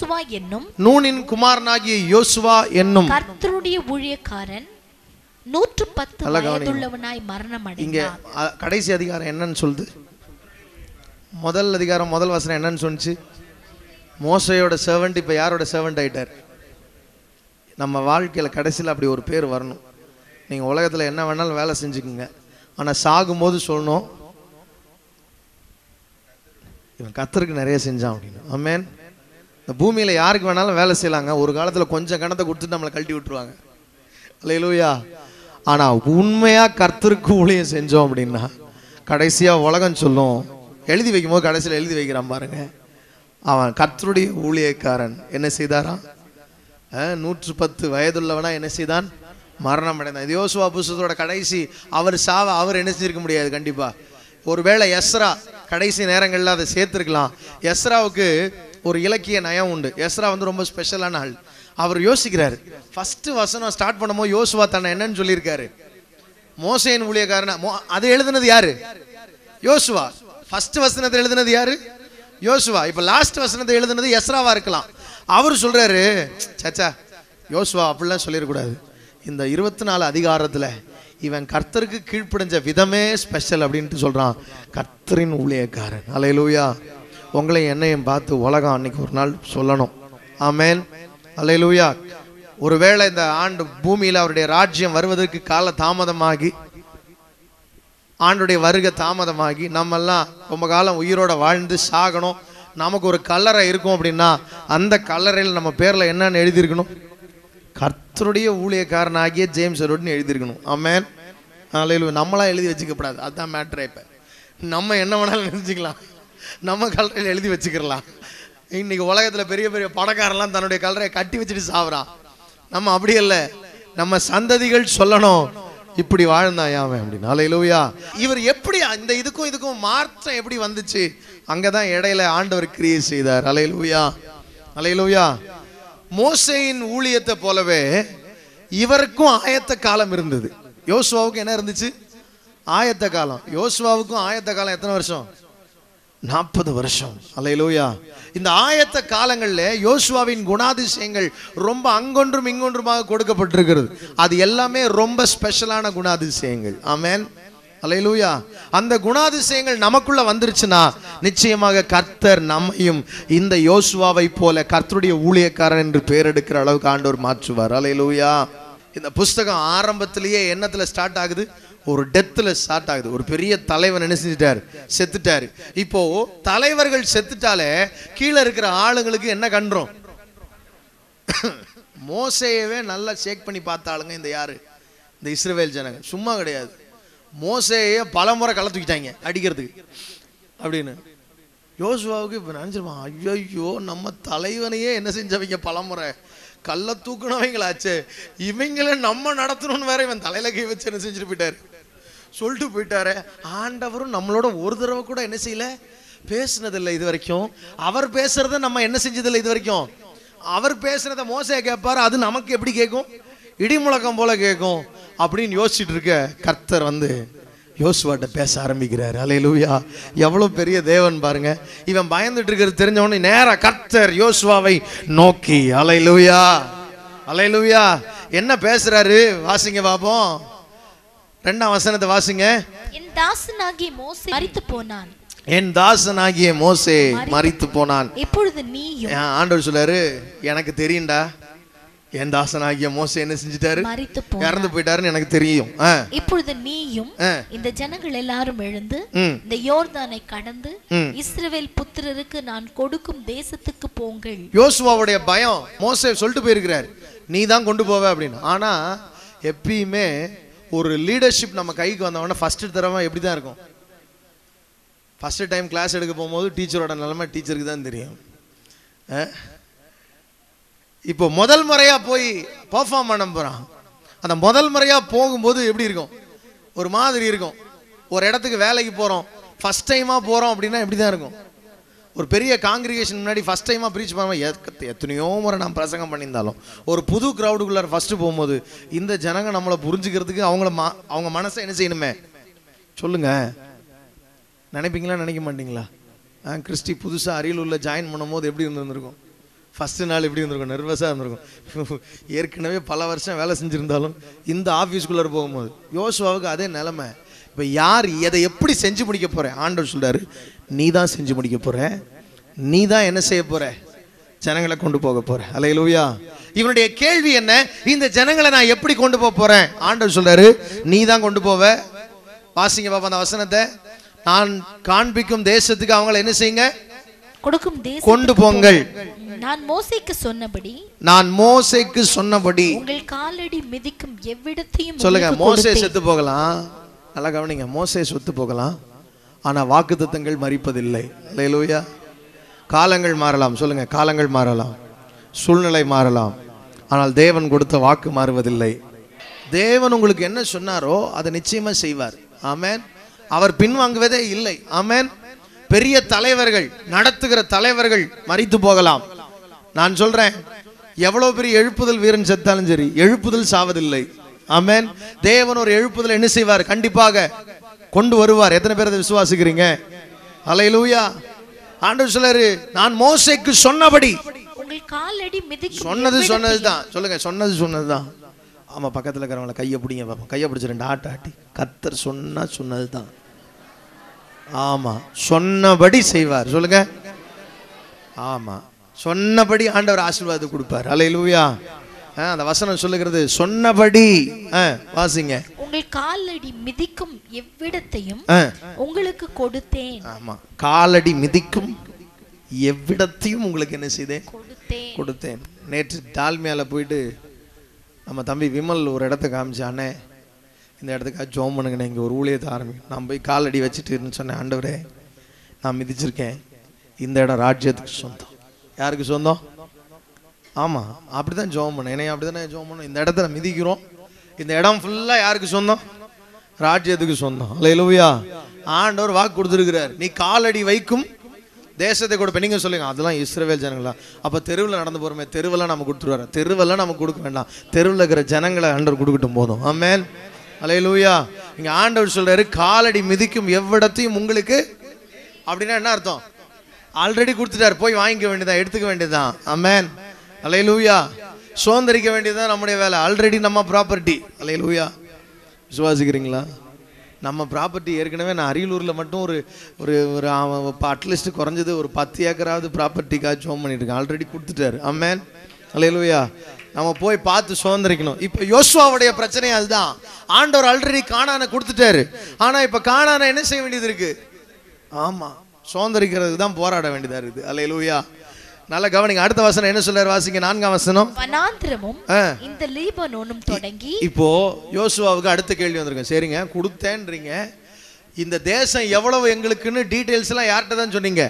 யோசுவா என்னும் கர்த்தருடைய ஊழியக்காரன் 110 வயதுள்ளவனாய் மரணம் அடைந்தார். இங்க கடைசி அதிகாரம் என்னன்னு சொல்லுது? முதல் அதிகாரம் முதல் வசனம் என்னன்னு சொன்னுச்சு? மோசையோட சர்வெண்ட் இப்ப யாரோட சர்வெண்ட் ஆயிட்டார்? நம்ம வாழ்க்கையில கடைசியில் அப்படி ஒரு பேர் வரணும். நீங்க உலகத்துல என்ன வேணாலும் வேலை செஞ்சுக்குங்க, ஆனா சாகும் போது சொல்லணும், இவன் கர்த்தருக்கு நிறைய செஞ்சான் அப்படின்னு. ஆமென். இந்த பூமியில யாருக்கு வேணாலும் வேலை செய்யலாங்க. ஒரு காலத்துல கொஞ்சம் கணத்தை கொடுத்துட்டு நம்மளை கழட்டி விட்டுருவாங்க. அல்லேலூயா. ஆனா உண்மையா கர்த்தருக்கு ஊழியம் செஞ்சோம் அப்படின்னா கடைசியா உலகம் சொல்லும், எழுதி வைக்கும் போது கடைசியில் எழுதி வைக்கிறான் பாருங்க, அவன் கர்த்தருடைய ஊழியக்காரன். என்ன செய்தாராம்? 110 வயதுள்ளவனா என்ன செய்தான்? மரணம் அடைந்தான். இது யோசுவா புத்தகத்தோட கடைசி. அவர் சாவ அவர் என்ன செஞ்சிருக்க முடியாது கண்டிப்பா. ஒருவேளை எஸ்ரா கடைசி நேரங்கள்ல அதை சேர்த்திருக்கலாம். எஸ்ராவுக்கு ஒரு இலக்கிய நயம் உண்டு. எஸ்ரா வந்து ரொம்ப ஸ்பெஷலான ஆள். அவர் யோசிக்கிறாரு, ஃபர்ஸ்ட் வசனம் ஸ்டார்ட் பண்ணும்போது யோசுவா தன்னை என்னன்னு சொல்லியிருக்காரு, மோசேயின் ஊழியக்காரன். அதை எழுதுனது யாரு? யோசுவா. ஃபர்ஸ்ட் வசனத்தை எழுதுனது யாரு? யோசுவா. இப்ப லாஸ்ட் வசனத்தை எழுதுனது எஸ்ராவா இருக்கலாம். அவர் சொல்றாரு, சச்சா யோசுவா அப்படிலாம் சொல்லிடக்கூடாது, இந்த 24 அதிகாரத்துல இவன் கர்த்தருக்கு கீழ்ப்படிஞ்ச விதமே ஸ்பெஷல் அப்படின்ட்டு சொல்றான். கர்த்தரின் ஊழியக்காரன். அல்லேலூயா. உங்களை என்னையும் பார்த்து உலகம் அன்னைக்கு ஒரு நாள் சொல்லணும். ஆமென். அல்லேலூயா. ஒருவேளை இந்த ஆண்டு பூமியில அவருடைய ராஜ்யம் வருவதற்கு கால தாமதமாகி, ஆண்டுடைய வருகை தாமதமாகி, நம்ம எல்லாம் ரொம்ப காலம் உயிரோட வாழ்ந்து சாகணும், நமக்கு ஒரு கல்லறை இருக்கும் அப்படின்னா அந்த கல்லறையில் நம்ம பேர்ல என்னன்னு எழுதியிருக்கணும்? கர்த்தருடைய ஊழியக்காரனாகிய ஜேம்ஸ் எட்வர்ட்னு எழுதியிருக்கணும். ஆமென். அல்லேலூயா. நம்மளா எழுதி வச்சுக்கப்படாது, அதுதான் மேட்ரு. இப்ப நம்ம என்ன வேணாலும் எழுதிக்கலாம், நம்ம கல்லறையில் எழுதி வச்சுக்கலாம். இன்னைக்கு உலகத்துல பெரிய பெரிய பணக்காரெல்லாம் தன்னுடைய கல்லறையை கட்டி வச்சுட்டு சாவுறான். நம்ம அப்படி இல்லை, நம்ம சந்ததிகள் சொல்லணும் இப்படி வாழ்ந்தான் யாவன் அப்படின்னு. அல்லேலூயா. இவர் எப்படி இந்த இதுக்கும் மாற்றம் எப்படி வந்துச்சு? அங்கதான் இடையில ஆண்டவர் கிரியை செய்தார். அல்லேலூயா. அல்லேலூயா. மோசேயின் ஊழியத்தை போலவே இவருக்கும் ஆயத்த காலம் இருந்தது. யோசுவாவுக்கு என்ன இருந்துச்சு? ஆயத்த காலம். யோசுவாவுக்கும் ஆயத்த காலம் எத்தனை வருஷம்? 40 வருஷம். அல்லேலூயா. இந்த ஆயத்த காலங்கள்ல யோசுவாவின் குணாதிசயங்கள் ரொம்ப அங்கொன்றும் இங்கொன்றுமாக கொடுக்கப்பட்டிருக்கிறது. அது எல்லாமே ரொம்ப ஸ்பெஷலான குணாதிசயங்கள். ஆமென். அல்லேலூயா. அந்த குணாதிசயங்கள் நமக்குள்ள வந்துருச்சுன்னா நிச்சயமாக கர்த்தர் நம்மையும் இந்த யோசுவாவை போல கர்த்தருடைய ஊழியக்காரன் என்று பெயர் எடுக்கிற அளவுக்கு ஆண்டவர் மாற்றுவார். அல்லேலூயா. இந்த புஸ்தகம் ஆரம்பத்திலேயே என்னத்துல ஸ்டார்ட் ஆகுது? ஒரு டெத்ல ஸ்டார்ட் ஆகுது. ஒரு பெரிய தலைவன் என்ன செஞ்சிட்டாரு? செத்துட்டாரு. இப்போ தலைவர்கள் செத்துட்டாலே கீழே இருக்கிற ஆளுங்களுக்கு என்ன கண்டோம்? மோசேயவே நல்லா ஷேக் பண்ணி பார்த்த ஆளுங்க இந்த யாரு? இந்த இஸ்ரவேல் ஜனங்க. சும்மா கிடையாது. மோசேய பல முறை களை தூக்கிட்டாங்க அடிக்கிறதுக்கு அப்படின்னு. யோசுவாவுக்கு இப்ப நினைச்சிருப்பான், ஐயோ நம்ம தலைவனையே என்ன செஞ்சவங்க பலமுறை கல்ல தூக்குனவங்களாச்சு, இவங்கள நம்ம நடத்தணும்னு வேற இவன் தலையில கை வச்சு என்ன செஞ்சுட்டு போயிட்டாரு, சொல்லிட்டு போயிட்டாரு. ஆண்டவரும் நம்மளோட ஒரு தடவை கூட என்ன செய்யல, பேசுனதில்லை இது வரைக்கும். அவர் பேசுறத நம்ம என்ன செஞ்சதில்லை இது வரைக்கும். அவர் பேசுனதை மோசே கேட்பாரு, அது நமக்கு எப்படி கேட்கும்? இடி முழக்கம் போல கேட்கும் அப்படின்னு யோசிச்சுட்டு இருக்க கர்த்தர் வந்து யோசுவாட்ட பேச ஆரம்பிக்கிறார். அல்லேலூயா. எவ்வளவு பெரிய தேவன் பாருங்க. இவன் பயந்துட்டு இருக்கிறது தெரிஞ்சவொடனே நேரா கர்த்தர் யோசுவாவை நோக்கி, அல்லேலூயா அல்லேலூயா, என்ன பேசுறாரு வாசிங்க பாப்போம். 2ஆம் வசனத்தை வாசிங்க. என் தாசனாகிய மோசே மரித்து போனான். என் தாசனாகிய மோசே மரித்து போனான். இப்பொழுது நீயும். ஆண்டவர் சொல்றாரு, எனக்கு தெரியும்டா என் தாசனாகிய மோசே என்ன செஞ்சிட்டாரு, இறந்து போயிட்டாருன்னு எனக்கு தெரியும். இப்பொழுது நீயும் இந்த ஜனங்கள் எல்லாரும் எழுந்து இந்த யோர்தானை கடந்து இஸ்ரவேல் புத்திரருக்கு நான் கொடுக்கும் தேசத்துக்கு போங்கள். யோசுவாவுடைய பயம், மோசே சொல்லிட்டு போயிருக்கிறார் நீ தான் கொண்டு போவ அப்படின்னு. ஆனா எப்பயுமே ஒரு லீடர்ஷிப் நம்ம கைக்கு வந்தவொடனே ஃபர்ஸ்ட் தடவை எப்படி தான் இருக்கும். ஃபர்ஸ்ட் டைம் கிளாஸ் எடுக்க போகும்போது டீச்சரோட நிலைமை டீச்சருக்கு தான் தெரியும். இப்போ முதல் முறையா போய் பெர்ஃபார்ம் பண்ண போறான். அந்த முதல் முறையா போகும்போது எப்படி இருக்கும், ஒரு மாதிரி இருக்கும். ஒரு இடத்துக்கு வேலைக்கு போறோம், ஃபர்ஸ்ட் டைமா போறோம் அப்படின்னா எப்படி தான் இருக்கும். ஒரு பெரிய காங்கிரிகேஷன் முன்னாடி ஃபர்ஸ்ட் டைமா ப்ரீச் பண்ணுவோம். எத்தனையோ முறை நான் பிரசங்கம் பண்ணியிருந்தாலும் ஒரு புது க்ரௌடுக்குள்ளார ஃபர்ஸ்ட் போகும்போது இந்த ஜனங்க நம்மளை புரிஞ்சுக்கிறதுக்கு அவங்க மனசை என்ன செய்யணுமே சொல்லுங்க. நினைப்பீங்களா நினைக்க மாட்டீங்களா? கிறிஸ்டி புதுசாக அரியலூரில் ஜாயின் பண்ணும்போது எப்படி இருந்திருக்கும், ஃபஸ்ட்டு நாள் எப்படி இருந்திருக்கும், நர்வஸாக இருந்திருக்கும். ஏற்கனவே பல வருஷம் வேலை செஞ்சுருந்தாலும் இந்த ஆஃபீஸ்குள்ளே போகும்போது யோசுவாவுக்கு அதே நிலைமை. இப்போ யார் எதை எப்படி செஞ்சு முடிக்க போகிறேன், ஆண்டவர் சொல்கிறாரு நீ தான் செஞ்சு முடிக்க போகிற, நீ தான் என்ன செய்ய போகிற, ஜனங்களை கொண்டு போக போகிற. அல்லேலூயா. இவனுடைய கேள்வி என்ன, இந்த ஜனங்களை நான் எப்படி கொண்டு போக போகிறேன். ஆண்டவர் சொல்கிறாரு நீ தான் கொண்டு போவ. வாசிங்க பாப்பா அந்த வசனத்தை. நான் காண்பிக்கும் தேசத்துக்கு அவங்களை என்ன செய்யுங்க, கொடுக்கும் தேசம் கொண்டு போங்கள். நான் மோசேக்கு சொன்னபடி, நான் மோசேக்கு சொன்னபடி உங்கள் காலடி மிதிக்கும் எவ்விடத்தையும் சொல்லுங்க. மோசே செத்து போகலாம், நல்லா கவனிங்க, மோசே செத்து போகலாம், ஆனா வாக்குத்தத்தங்கள் மரிப்பதில்லை. அல்லேலூயா. காலங்கள் மாறலாம், சொல்லுங்க, காலங்கள் மாறலாம், சூழ்நிலை மாறலாம், ஆனால் தேவன் கொடுத்த வாக்கு மாறுவதில்லை. தேவன் உங்களுக்கு என்ன சொன்னாரோ அதை நிச்சயமா செய்வார். ஆமென். அவர் பின்வாங்குவதே இல்லை. ஆமென். பெரிய தலைவர்கள், நடத்துகிற தலைவர்கள் மரித்து போகலாம். நான் சொல்றேன், எவ்வளவு பெரிய எழுப்புதல் வீரன் செத்தாலும் சரி எழுப்புதல் சாவதில்லை. ஆமென். தேவன் ஒரு எழுப்புதல் என்ன செய்வார், கண்டிப்பாக கொண்டு வருவார். எத்தனை பேர் அதை விசுவாசிக்கிறீங்க? அல்லேலூயா. ஆண்டவர் சொல்றாரு நான் மோசேக்கு சொன்னபடி, உங்கள் காலடி மிதிக்கும் சொன்னதுதான் சொல்லுங்க, சொன்னதுதான். ஆமா, பக்கத்துல இருக்கிறவங்கள கையை பிடிங்க பாப்போம், கையை பிடிச்சி 2 ஆட்ட ஆட்டி. கர்த்தர் சொன்னதுதான். ஆமா, சொன்னபடி செய்வார். சொல்லுங்க, ஆமா, சொன்னபடி ஆண்டவர் ஆசீர்வாதம் கொடுப்பார். அல்லேலூயா. அந்த வசனம் சொல்லுகிறது சொன்னபடி. வாசிங்க. உங்கள் காலடி மிதிக்கும் எவ்விடத்தையும் உங்களுக்கு கொடுத்தேன். ஆமா, காலடி மிதிக்கும் எவ்விடத்தையும் உங்களுக்கு என்ன செய்தேன், கொடுத்தேன். நேற்று டால்மியால போயிட்டு நம்ம தம்பி விமல் ஒரு இடத்த காமிச்சானே, இந்த இடத்துக்காக ஜோம் பண்ணுங்கண்ணே, இங்கே ஒரு ஊழியத்தை ஆரம்பிக்கும். நான் போய் காலடி வச்சுட்டு சொன்னேன், ஆண்டவரே நான் மிதிச்சிருக்கேன், இந்த இடம் ராஜ்யத்துக்கு சொந்தம். யாருக்கு சொந்தம்? ஆமாம், அப்படி தான் ஜோம் பண்ணேன். என்னைய அப்படி தானே ஜோம் பண்ணோம். இந்த இடத்துல மிதிக்கிறோம், இந்த இடம் ஃபுல்லாக யாருக்கு சொந்தம்? ராஜ்யத்துக்கு சொந்தம். அல்லேலூயா. ஆண்டவர் வாக்கு கொடுத்துருக்கிறார், நீ காலடி வைக்கும் தேசத்தை கொடுப்பேன். நீங்கள் சொல்லுங்க, அதெல்லாம் இஸ்ரவேல் ஜனங்களா? அப்போ தெருவில் நடந்து போகிறோமே, தெருவெல்லாம் நம்ம கொடுத்துருவாரு. தெருவெல்லாம் நம்ம கொடுக்க வேண்டாம், தெருவில் இருக்கிற ஜனங்களை ஆண்டவர் கொடுக்கட்டும் போதும். ஆமென். அல்லேலூயா. இங்கே ஆண்டவர் சொல்றாரு காலடி மிதிக்கும் எவ்விடத்தையும் உங்களுக்கு. அப்படின்னா என்ன அர்த்தம்? ஆல்ரெடி கொடுத்துட்டாரு, போய் வாங்கிக்க வேண்டியதான், எடுத்துக்க வேண்டியதான். ஆமென். அல்லேலூயா. சுதந்திரிக்க வேண்டியதுதான் நம்முடைய வேலை. ஆல்ரெடி நம்ம ப்ராப்பர்ட்டி. அல்லேலூயா. விசுவாசிக்கிறீங்களா? நம்ம ப்ராப்பர்ட்டி ஏற்கனவே நான் அரியலூரில் மட்டும் ஒரு ஒரு ஒரு அட்லீஸ்ட் குறைஞ்சது ஒரு 10 ஏக்கராவது ப்ராப்பர்ட்டிக்காக ஜோம் பண்ணிட்டு இருக்கேன். ஆல்ரெடி கொடுத்துட்டாரு. ஆமென். அல்லேலூயா. நம்ம போய் பார்த்து சுதந்திரிக்கணும். இப்போ யோசுவாவுடைய பிரச்சனை அதுதான். ஆண்டவர் ஆல்ரெடி கானானை கொடுத்துட்டாரு, ஆனால் இப்போ கானானை என்ன செய்ய வேண்டியது இருக்கு? ஆமாம், சுதந்திரிக்கிறதுக்கு தான் போராட வேண்டியதா இருக்குது. அல்லேலூயா. நல்ல கவனிங்க. அடுத்த வசனம் என்ன சொல்றாரு, வாசிங்க. 4ஆம் வசனம். வனாந்திரமும் இந்த லீபனோனும் தொடங்கி. இப்போ யோசுவாவுக்கு அடுத்த கேள்வி வந்திருக்கு. சரிங்க, கொடுத்தேன்றீங்க, இந்த தேசம் எவ்வளவு எங்களுக்குன்னு டீடைல்ஸ் எல்லாம் யார்கிட்ட தான் சொன்னீங்க?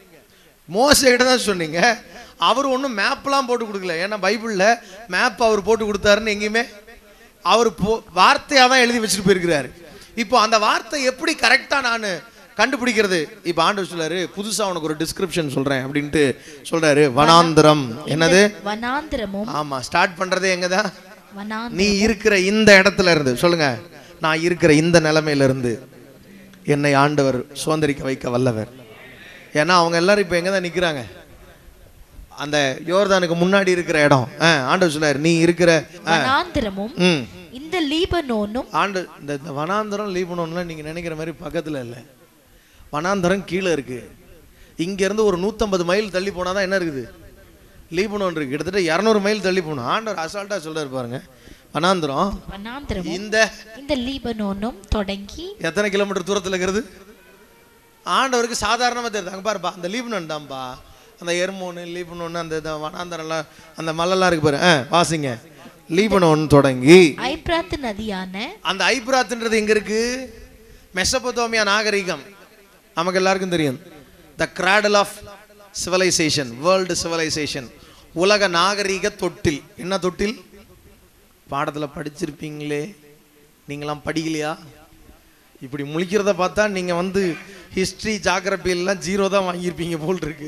மோசே கிட்ட தான் சொன்னீங்க. அவர் ஒன்றும் மேப்லாம் போட்டு கொடுக்கல. ஏன்னா பைபிளில் மேப் அவர் போட்டு கொடுத்தாருன்னு எங்கேயுமே அவர் வார்த்தையாக தான் எழுதி வச்சுட்டு போயிருக்கிறாரு. இப்போ அந்த வார்த்தை எப்படி கரெக்டாக நான் கண்டுபிடிக்கிறது? இப்போ ஆண்டவர் சொல்றாரு, புதுசா உனக்கு ஒரு டிஸ்கிரிப்ஷன் சொல்றேன் அப்படின்ட்டு சொல்றாரு. வனாந்திரம். என்னது? வனாந்திரமும். ஆமா, ஸ்டார்ட் பண்றதே எங்கதான்? நீ இருக்கிற இந்த இடத்துல இருந்து சொல்லுங்க, நான் இருக்கிற இந்த நிலைமையில இருந்து என்னை ஆண்டவர் சுதந்திரிக்க வைக்க வல்லவர். ஏன்னா அவங்க எல்லாரும் இப்ப எங்கதான் நிக்கிறாங்க? அந்த யோர்தானுக்கு முன்னாடி இருக்கிற இடம். ஆண்டவர் சொல்றாரு, நீ இருக்கிற வனாந்திரமும் இந்த லீபனோனும். இந்த வனாந்திரம் லீபனோன்லாம் நீங்க நினைக்கிற மாதிரி பக்கத்துல இல்ல. வனாந்திரம் கீழே இருக்கு. இங்க இருந்து ஒரு 150 மைல் தள்ளி போனாதான் என்ன இருக்குது? லீபனோன் இருக்கு. கிட்டத்தட்ட 200 மைல் தள்ளி போகணும். ஆண்டவர் அசால்ட்டா சொல்றாரு பாருங்க, வனாந்திரம் இந்த லீபனோனும் தொடங்கி எத்தனை கிலோமீட்டர் தூரத்துல இருக்கிறது? ஆண்டவருக்கு சாதாரணமா தெரியுது. அங்க பாருப்பா, அந்த லீபனோன் தான்ப்பா, அந்த எர்மோனு லீபனோன் அந்த வனாந்தரம்லாம் அந்த மலைலாம் இருக்கு பாரு. வாசிங்க, லீபனோன் தொடங்கி ஐப்ராத் நதியான அந்த ஐப்ராத்ன்றது எங்க இருக்கு? மெசபொத்தோமியா நாகரிகம் நமக்கு எல்லாருக்கும் தெரியும். The cradle of civilisation, world civilisation, உலக நாகரிக தொட்டில். என்ன தொட்டில்? பாடத்துல படிச்சிருப்பீங்களே, நீங்களாம் படிக்கலையா? இப்படி முழிக்கிறத பார்த்தா நீங்க ஹிஸ்டரி ஜாகிரபி எல்லாம் 0 தான் வாங்கியிருப்பீங்க போல் இருக்கு.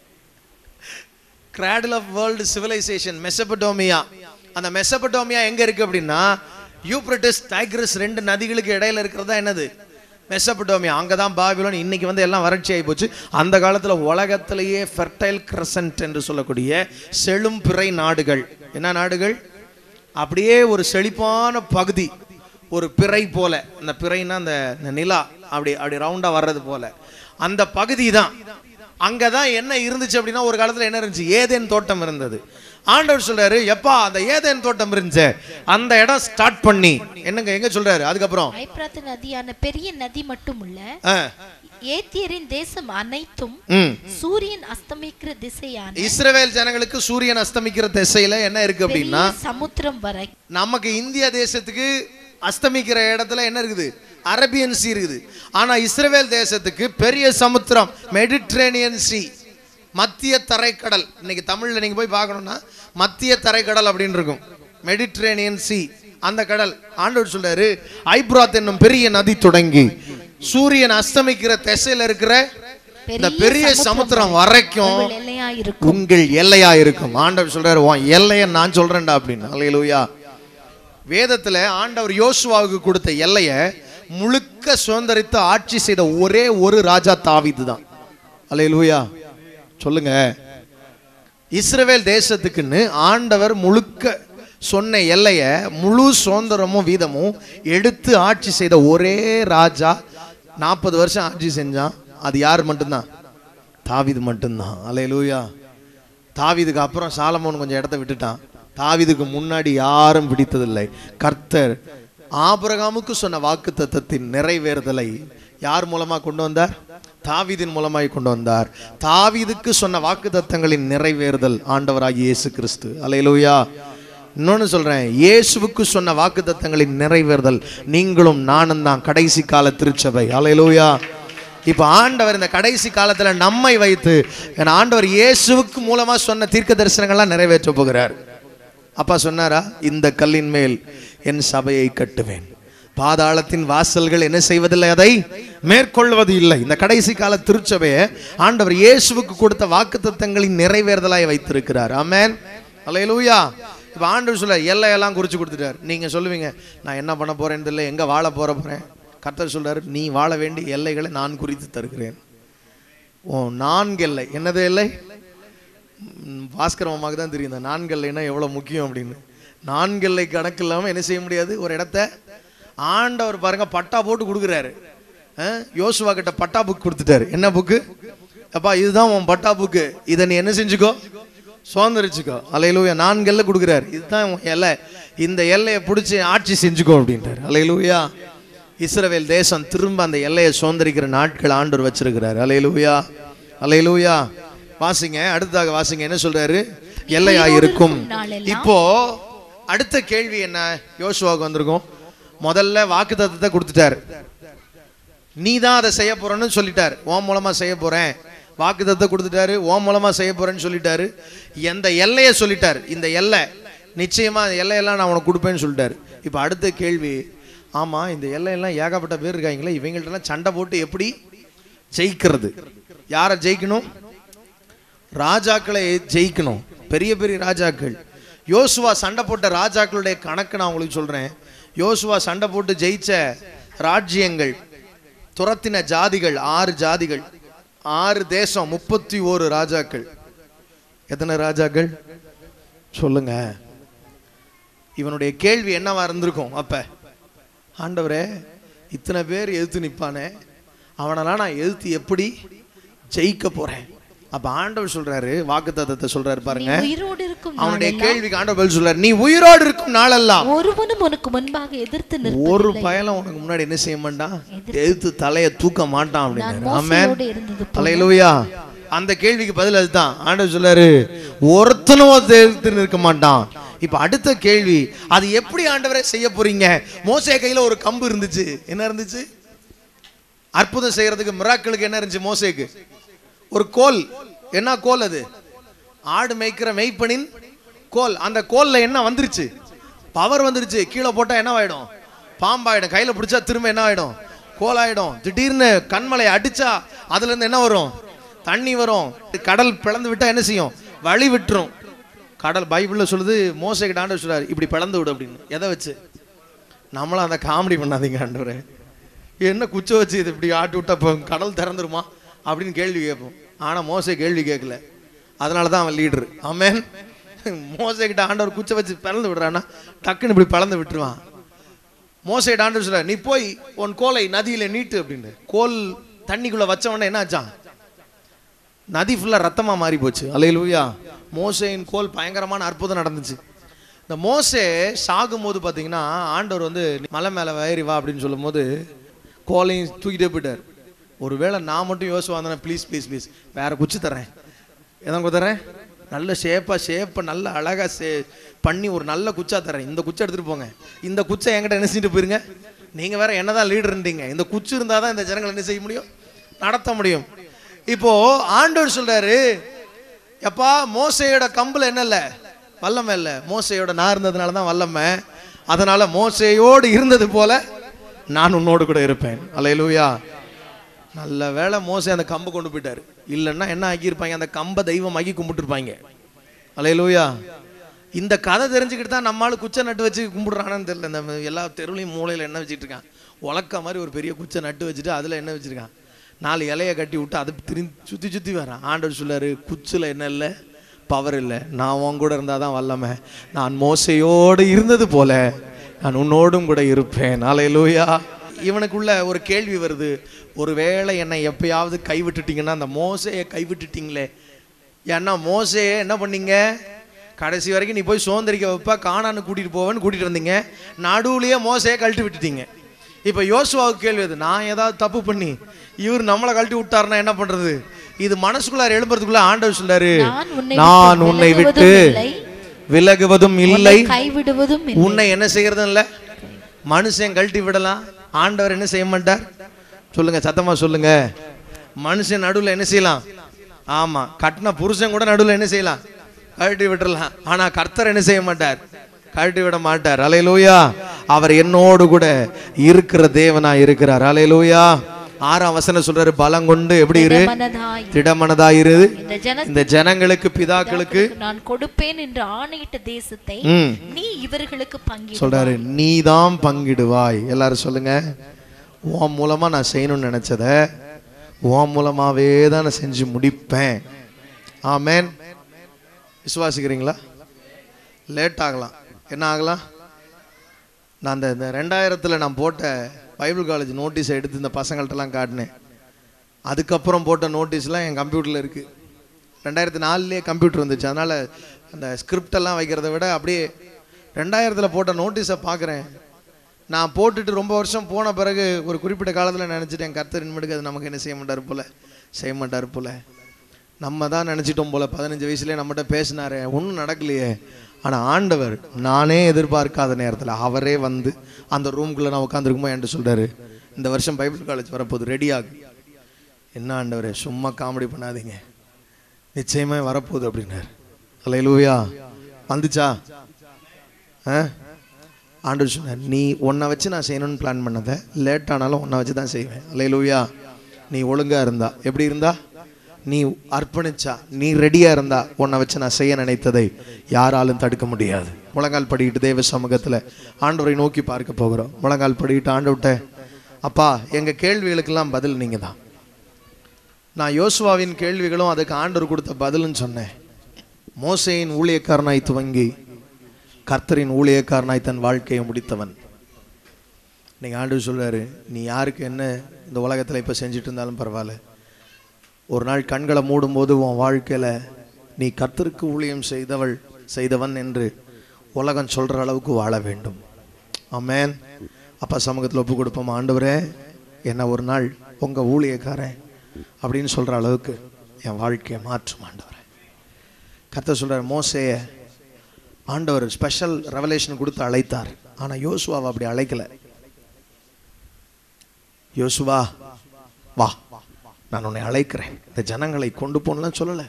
Cradle of world civilisation Mesopotamia. அந்த மெசபடோமியா எங்க இருக்கு அப்படின்னா, யூப்ரட்டிஸ் டைக்ரிஸ் 2 நதிகளுக்கு இடையில இருக்கிறதா என்னது? மெசபடோமியா. அங்கதான் பாபிலோன். இன்னைக்கு எல்லாம் வறட்சி ஆகி போச்சு. அந்த காலத்துல உலகத்திலேயே ஃபெர்டைல் கிரசன்ட் என்று சொல்லக்கூடிய செழும் பிறை நாடுகள். என்ன நாடுகள்? அப்படியே ஒரு செழிப்பான பகுதி, ஒரு பிறை போல. அந்த பிறைனா அந்த நிலா அப்படி அப்படி ரவுண்டா வர்றது போல அந்த பகுதி தான். அங்கதான் என்ன இருந்துச்சு அப்படின்னா, ஒரு காலத்துல என்ன இருந்துச்சு? ஏதேன் தோட்டம் இருந்தது. ஆண்டவர் சொல்றாரு, எப்பா அந்த ஏதேன் தோட்டம் இருந்துச்சு அந்த இடம் ஸ்டார்ட் பண்ணி என்னங்க எங்க சொல்றாரு? அதுக்கப்புறம் ஐப்ராத் நதியான பெரிய நதி மட்டுமல்ல, ஏத்தியரின் தேசம் அனைத்தும் சூரியன் அஸ்தமிக்கிற திசையான இஸ்ரவேல் ஜனங்களுக்கு சூரியன் அஸ்தமிக்கிற திசையில என்ன இருக்கு அப்படின்னா சமுத்திரம் வரை. நமக்கு இந்திய தேசத்துக்கு அஸ்தமிக்கிற இடத்துல என்ன இருக்குது? அரபியன் சி இருக்குது. ஆனா இஸ்ரவேல் தேசத்துக்கு பெரிய சமுத்திரம், மெடிட்ரேனியன் சி, மத்திய தரைக்கடல். இன்னைக்கு தமிழ்ல நீங்க போய் பார்க்கணும்னா மத்திய தரைக்கடல் அப்படின்னு இருக்கும், மெடிட்ரேனியன் சி, அந்த கடல். ஆண்டவர் சொல்றாரு, ஐப்ராத் என்னும் பெரிய நதி தொடங்கி சூரியன் அஸ்தமிக்கிற திசையில இருக்கிற இந்த பெரிய சமுத்திரம் வரைக்கும் உங்கள் எல்லையா இருக்கும். ஆண்டவர் சொல்றாரு, உன் எல்லைய நான் சொல்றேன்டா அப்படின்னு. அல்லேலூயா. வேதத்துல ஆண்டவர் யோசுவாவுக்கு கொடுத்த எல்லைய முழுக்க சுதந்திரித்து ஆட்சி செய்த ஒரே ஒரு ராஜா தாவீது தான். அல்லேலூயா சொல்லுங்க. இஸ்ரவேல் தேசத்துக்குன்னு ஆண்டவர் முழுக்க சொன்ன எல்லைய முழு சுதந்திரமும் வீதமும் எடுத்து ஆட்சி செய்த ஒரே ராஜா 40 வருஷம் ஆட்சி செஞ்சான். அது யார் மட்டும்தான்? தாவீது மட்டும்தான். அல்லேலூயா. தாவீதுக்கு அப்புறம் சாலமோன் கொஞ்சம் இடத்த விட்டுட்டான். தாவீதுக்கு முன்னாடி யாரும் பிடித்ததில்லை. கர்த்தர் ஆபிரகாமுக்கு சொன்ன வாக்குத்தத்தத்தின் நிறைவேறுதலை யார் மூலமா கொண்டு வந்தார்? தாவீதின் மூலமாய் கொண்டு வந்தார். தாவீதுக்கு சொன்ன வாக்குத்தத்தங்களின் நிறைவேறுதல் ஆண்டவராகிய இயேசு கிறிஸ்து. அல்லேலூயா. இன்னொன்னு சொல்றேன், இயேசுவுக்கு சொன்ன வாக்குத்தத்தங்களின் நிறைவேறுதல் நீங்களும் நானும் தான், கடைசி கால திருச்சபை. அல்லேலூயா. இப்ப ஆண்டவர் இந்த கடைசி காலத்துல நம்மை வைத்து ஆண்டவர் இயேசுவுக்கு மூலமா சொன்ன தீர்க்க தரிசனங்கள்லாம் நிறைவேற்ற போகிறார். அப்பா சொன்னாரா, இந்த கல்லின் மேல் என் சபையை கட்டுவேன், பாதாளத்தின் வாசல்கள் என்ன செய்வதில்லை, அதை மேற்கொள்வது இல்லை. இந்த கடைசி கால திருச்சபையை ஆண்டவர் இயேசுவுக்கு கொடுத்த வாக்குத்தத்தங்களின் நிறைவேறுதலாய் வைத்திருக்கிறார். ஆமென். அல்லேலூயா. இப்ப ஆண்டவர் சொல்ல எல்லையெல்லாம் குறிச்சு கொடுத்துட்டார். நீங்க சொல்லுவீங்க, நான் என்ன பண்ண போறேன்னு தெரியல, எங்க வாழ போறேன். கர்த்தர் சொல்றாரு, நீ வாழ வேண்டிய எல்லைகளை நான் குறித்து தருகிறேன். ஓ 4 எல்லை. என்னது எல்லை? பாஸ்கர் மாமாக்கு தான் தெரியும் 4 எல்லைன்னா எவ்வளவு முக்கியம் அப்படின்னு. 4 எல்லை கணக்கு இல்லாம என்ன செய்ய முடியாது. ஒரு இடத்த ஆண்டவர் பாருங்க பட்டா போட்டு கொடுக்குறாரு. யோசுவா கிட்ட பட்டா புக் கொடுத்துட்டாரு. என்ன புக்கு? அப்பா இதுதான் உன் பட்டா புக்கு, இதை நீ என்ன செஞ்சுக்கோ, சுதந்திரிச்சுக்கோ. அல்லேலூயா. 4 எல்லை கொடுக்குறாரு. இதுதான் உன் எல்லை, இந்த எல்லையை பிடிச்சி ஆட்சி செஞ்சுக்கோ அப்படின்றாரு. அல்லேலூயா. இஸ்ரவேல் தேசம் திரும்ப அந்த எல்லையை சுதந்திரிக்கிற நாட்கள் ஆண்டவர் வச்சிருக்கிறார். அல்லேலூயா. அல்லேலூயா. வாசிங்க, அடுத்ததாக வாசிங்க. என்ன சொல்றாரு? எல்லையா இருக்கும். இப்போ அடுத்த கேள்வி என்ன யோசுவாவுக்கு வந்திருக்கும்? முதல்ல வாக்குத்தத்தத்தை கொடுத்துட்டாரு, நீ தான் அதை செய்ய போறன்னு சொல்லிட்டாரு, உன் மூலமா செய்ய போறேன். வாக்குத்தத்தத்தை கொடுத்துட்டாரு, உன் மூலமா செய்ய போறேன்னு சொல்லிட்டாரு. எந்த எல்லையை சொல்லிட்டாரு, இந்த எல்லை நிச்சயமா எல்லையெல்லாம் நான் உனக்கு கொடுப்பேன்னு சொல்லிட்டாரு. இப்போ அடுத்த கேள்வி, ஆமா இந்த எல்லையெல்லாம் ஏகப்பட்ட பேர் இருக்காங்களே, இவங்கள்ட்டெல்லாம் சண்டை போட்டு எப்படி ஜெயிக்கிறது? யாரை ஜெயிக்கணும்? ராஜாக்களை ஜெயிக்கணும், பெரிய பெரிய ராஜாக்கள். யோசுவா சண்டை போட்ட ராஜாக்களுடைய கணக்கு நான் உங்களுக்கு சொல்றேன். யோசுவா சண்டை போட்டு ஜெயிச்ச ராஜ்யங்கள், துரத்தின ஜாதிகள் 6 ஜாதிகள், 6 தேசம், 31 ராஜாக்கள். எத்தனை ராஜாக்கள் சொல்லுங்க? இவனுடைய கேள்வி என்னவா இருந்திருக்கும்? அப்ப ஆண்டவரே, இத்தனை பேர் எதிர்த்து நிப்பானே, அவனெல்லாம் நான் எதிர்த்து எப்படி ஜெயிக்க போறேன்? அப்ப ஆண்டவர் சொல்றாரு, வாக்குத்தத்தத்தை சொல்றாரு பாருங்க. அவனுடைய கேள்விக்கு ஆண்டவர் பதில் சொல்றாரு, நீ உயிரோடு இருக்கும் நாளெல்லாம் ஒருவனும் உனக்கு முன்பாக எதிர்த்து நிற்பதில்லை. ஒரு பயலும் உனக்கு முன்னாடி என்ன செய்ய மாட்டான், எதிர்த்து தலையை தூக்க மாட்டான் அப்படின்னு. ஆமென், அல்லேலூயா. அந்த கேள்விக்கு பதில் அதுதான். ஆண்டவர் சொல்றாரு, ஒருத்தனும் எதிர்த்து நிற்க மாட்டான். இப்ப அடுத்த கேள்வி, அது எப்படி ஆண்டவரே செய்ய போறீங்க? மோசே கையில ஒரு கம்பு இருந்துச்சு. என்ன இருந்துச்சு? அற்புதம் செய்யறதுக்கு, மிராக்கிளுக்கு என்ன இருந்துச்சு? மோசேக்கு ஒரு கோல். என்ன கோல் அது? ஆடு மேய்க்கிற மெய்ப்பனின் கோல். அந்த கோல்ல என்ன வந்துருச்சு? பவர் வந்துருச்சு. கீழே போட்டா என்ன ஆயிடும்? பாம்பாயிடும். கையில பிடிச்சா திரும்ப என்ன ஆயிடும்? கோல் ஆயிடும். திடீர்னு கண்மலை அடிச்சா அதுல இருந்து என்ன வரும்? தண்ணி வரும். கடல் பிளந்து விட்டா என்ன செய்யும்? வழி விட்டுரும். கடல் பைபிள்ல சொல்லுது, மோசேக்கு ஆண்டவர் சொல்றாரு, இப்படி பிளந்து விடு அப்படின்னு. எதை வச்சு? நம்மளும் அந்த காமெடி பண்ணாதீங்க ஆண்டவரே, என்ன குச்சை வச்சு இது இப்படி ஆட்டி விட்டா கடல் திறந்துருமா அப்படின்னு கேள்வி கேட்போம். ஆனா மோசே கேள்வி கேட்கல. அதனாலதான் அவன் லீடர். ஆமென். மோசே கிட்ட ஆண்டவர் குச்சை வச்சு பிளந்து விடுறான்னா டக்குன்னு இப்படி பிளந்து விட்டுருவான். மோசே கிட்ட ஆண்டவர் சொல்ற, நீ போய் உன் கோலை நதியில நீட்டு அப்படின்னு. கோல் தண்ணிக்குள்ள வச்ச உடனே என்ன ஆச்சான்? நதி ஃபுல்லா ரத்தமா மாறி போச்சு. அல்லேலூயா. மோசேயின் கோல் பயங்கரமான அற்புதம் நடந்துச்சு. இந்த மோசே சாகும் போது பாத்தீங்கன்னா, ஆண்டவர் வந்து மலை மேல ஏறி வா அப்படின்னு சொல்லும் போது கோலையும் தூக்கிட்டே போயிட்டார். ஒருவேளை நான் மட்டும் யோசுவா வந்தேன், ப்ளீஸ் ப்ளீஸ் ப்ளீஸ் வேற குச்சி தர்றேன், எதாவது தர்றேன், நல்ல ஷேப்பை நல்ல அழகா பண்ணி ஒரு நல்ல குச்சா தர்றேன், இந்த குச்சை எடுத்துட்டு போங்க, இந்த குச்சை என்கிட்ட என்ன செஞ்சுட்டு போயிருங்க, நீங்க வேற என்னதான் லீடர் இருந்தீங்க, இந்த குச்சி இருந்தாதான் இந்த ஜனங்கள் என்ன செய்ய முடியும், நடத்த முடியும். இப்போ ஆண்டவர் சொல்றாரு, எப்பா மோசையோட கம்புல என்ன இல்ல? வல்லமை இல்ல. மோசையோட நான் இருந்ததுனாலதான் வல்லமை. அதனால மோசையோடு இருந்தது போல நான் உன்னோடு கூட இருப்பேன். அல்லேலூயா. நல்ல வேளை மோசே அந்த கம்பை கொண்டு போயிட்டாரு. இல்லைன்னா என்ன ஆக்கியிருப்பாங்க? அந்த கம்பை தெய்வம் ஆக்கி கும்பிட்டுருப்பாங்க. அல்லேலூயா. இந்த கதை தெரிஞ்சுக்கிட்டு தான் நம்மளால குச்சை நட்டு வச்சு கும்பிடுறானு தெரியல. இந்த எல்லா தெருவுலையும் மூலையில என்ன வச்சுட்டு இருக்கான்? உலக்க மாதிரி ஒரு பெரிய குச்சை நட்டு வச்சுட்டு அதுல என்ன வச்சிருக்கான்? 4 இலையை கட்டி விட்டு அதை சுத்தி சுத்தி வரான். ஆண்டவர் சொல்லாரு, குச்சில என்ன இல்லை? பவர் இல்லை. நான் உன் கூட இருந்தாதான் வல்லமை. நான் மோசையோடு இருந்தது போல நான் உன்னோடும் கூட இருப்பேன். அல்லேலூயா. இவனுக்குள்ள ஒரு கேள்வி வருது, ஒருவேளை என்னை எப்பயாவது கைவிட்டுட்டீங்கன்னா, அந்த மோசையை கைவிட்டுட்டீங்களே, ஏன்னா மோசையை என்ன பண்ணீங்க? கடைசி வரைக்கும் நீ போய் சோந்தரிக்க வைப்பா, கானான்னு கூட்டிட்டு போவேன்னு கூட்டிட்டு வந்தீங்க, நடுவுலயே மோசையை கழட்டி விட்டுட்டீங்க. இப்ப யோசுவாவுக்கு கேள்வி அது, நான் ஏதாவது தப்பு பண்ணி இவர் நம்மளை கழட்டி விட்டாருன்னா என்ன பண்றது? இது மனசுக்குள்ளார எழும்புறதுக்குள்ள ஆண்டவர் சொல்றாரு, நான் உன்னை விட்டு விலகுவதும் இல்லை, கைவிடுவதும் இல்லை. உன்னை என்ன செய்யறதும் இல்லை. மனுஷன் கழட்டி விடலாம், ஆண்டவர் என்ன செய்ய மாட்டார்? சொல்லுங்க, சத்தமா சொல்லுங்க. மனுஷன் நடுவில் என்ன செய்யலாம்? ஆமா, கட்டின புருஷன் கூட நடுவில் என்ன செய்யலாம்? கழட்டி விட்டுறலாம். ஆனா கர்த்தர் என்ன செய்ய மாட்டார்? கழட்டி விட மாட்டார். அல்லேலூயா. அவர் என்னோடு கூட இருக்கிற தேவனா இருக்கிறார். அல்லேலூயா. 6ஆம் வசனம் சொல்றாரு, பலம் கொண்டு எப்படி இரு? திடமனதாயிரு. இந்த ஜனங்களுக்கு பிதாக்களுக்கு நான் கொடுப்பேன் என்று ஆணையிட்ட தேசத்தை நீ இவர்களுக்கு பங்கிடு சொல்றாரு. நீதான் பங்கிடுவாய். எல்லாரும் சொல்லுங்க, உன் மூலமா நான் செய்யணும்னு நினைச்சத உன் மூலமாவே தான் நான் செஞ்சு முடிப்பேன். ஆமென். விசுவாசிக்கிறீங்களா? லேட் ஆகலாம், என்ன ஆகலாம்? நான் இந்த 2000 நான் போட்ட பைபிள் காலேஜ் நோட்டீஸை எடுத்து இந்த பசங்கள்ட்டெல்லாம் காட்டினேன். அதுக்கப்புறம் போட்ட நோட்டீஸ்லாம் என் கம்ப்யூட்டரில் இருக்குது. 2004 கம்ப்யூட்டர் வந்துச்சு. அதனால் அந்த ஸ்கிரிப்டெல்லாம் வைக்கிறத விட அப்படியே 2000 போட்ட நோட்டீஸை பார்க்குறேன். நான் போட்டுட்டு ரொம்ப வருஷம் போன பிறகு ஒரு குறிப்பிட்ட காலத்தில் நினச்சிட்டேன், கர்த்தர் இனிமேட்டுக்கு அது நமக்கு என்ன செய்ய மாட்டார் போல. நம்ம தான் நினச்சிட்டோம் போல. 15 வயசுலேயே நம்மகிட்ட பேசினாரே, ஒன்றும் நடக்கலையே. ஆனால் ஆண்டவர் நானே எதிர்பார்க்காத நேரத்தில் அவரே வந்து அந்த ரூம்குள்ளே நான் உட்காந்துருக்குமோ என்கிட்ட சொல்கிறாரு, இந்த வருஷம் பைபிள் காலேஜ் வரப்போகுது, ரெடியாகு. என்ன ஆண்டவரே, சும்மா காமெடி பண்ணாதீங்க, நிச்சயமாக வரப்போகுது அப்படின்னாரு. அல்லேலூயா. வந்துச்சா? ஆண்டவர் சொன்னார், நீ உன்னை வச்சு நான் செய்யணும்னு பிளான் பண்ணதை லேட் ஆனாலும் உன்னை வச்சு தான் செய்வேன். அல்லேலூயா. நீ ஒழுங்காக இருந்தா, எப்படி இருந்தா? நீ அர்ப்பணிச்சா, நீ ரெடியா இருந்தா உன்னை வச்சு நான் செய்ய நினைத்ததை யாராலும் தடுக்க முடியாது. முழங்கால் படிக்கிட்டு தேவ சமூகத்துல ஆண்டவரை நோக்கி பார்க்க போகிறோம். முழங்கால் படிக்கிட்டு ஆண்டவர்கிட்ட, அப்பா எங்க கேள்விகளுக்கெல்லாம் பதில் நீங்க தான். நான் யோசுவாவின் கேள்விகளும் அதுக்கு ஆண்டவர் கொடுத்த பதில்னு சொன்னேன். மோசேயின் ஊழியக்காரனாய் துவங்கி கர்த்தரின் ஊழியக்காரனாய் தன் வாழ்க்கையை முடித்தவன். இன்னைக்கு ஆண்டவர் சொல்றாரு, நீ யாருக்கு என்ன இந்த உலகத்துல இப்ப செஞ்சுட்டு இருந்தாலும் பரவாயில்ல, ஒரு நாள் கண்களை மூடும்போது உன் வாழ்க்கையில நீ கர்த்தருக்கு ஊழியம் செய்தவன் என்று உலகம் சொல்ற அளவுக்கு வாழ வேண்டும். ஆமென். அப்பா சமூகத்தில் ஒப்பு கொடுப்போம். ஆண்டவரே, என்ன ஒரு நாள் உங்க ஊழியக்காரன் அப்படின்னு சொல்ற அளவுக்கு என் வாழ்க்கையை மாற்றும் ஆண்டவரே. கர்த்தர் சொல்றாரு, மோசேய ஆண்டவர் ஸ்பெஷல் ரெவலேஷன் கொடுத்து அழைத்தார். ஆனா யோசுவாவை அப்படி அழைக்கல. யோசுவா வா, நான் உன்னை அழைக்கிறேன், இந்த ஜனங்களை கொண்டு போனலாம் சொல்லல.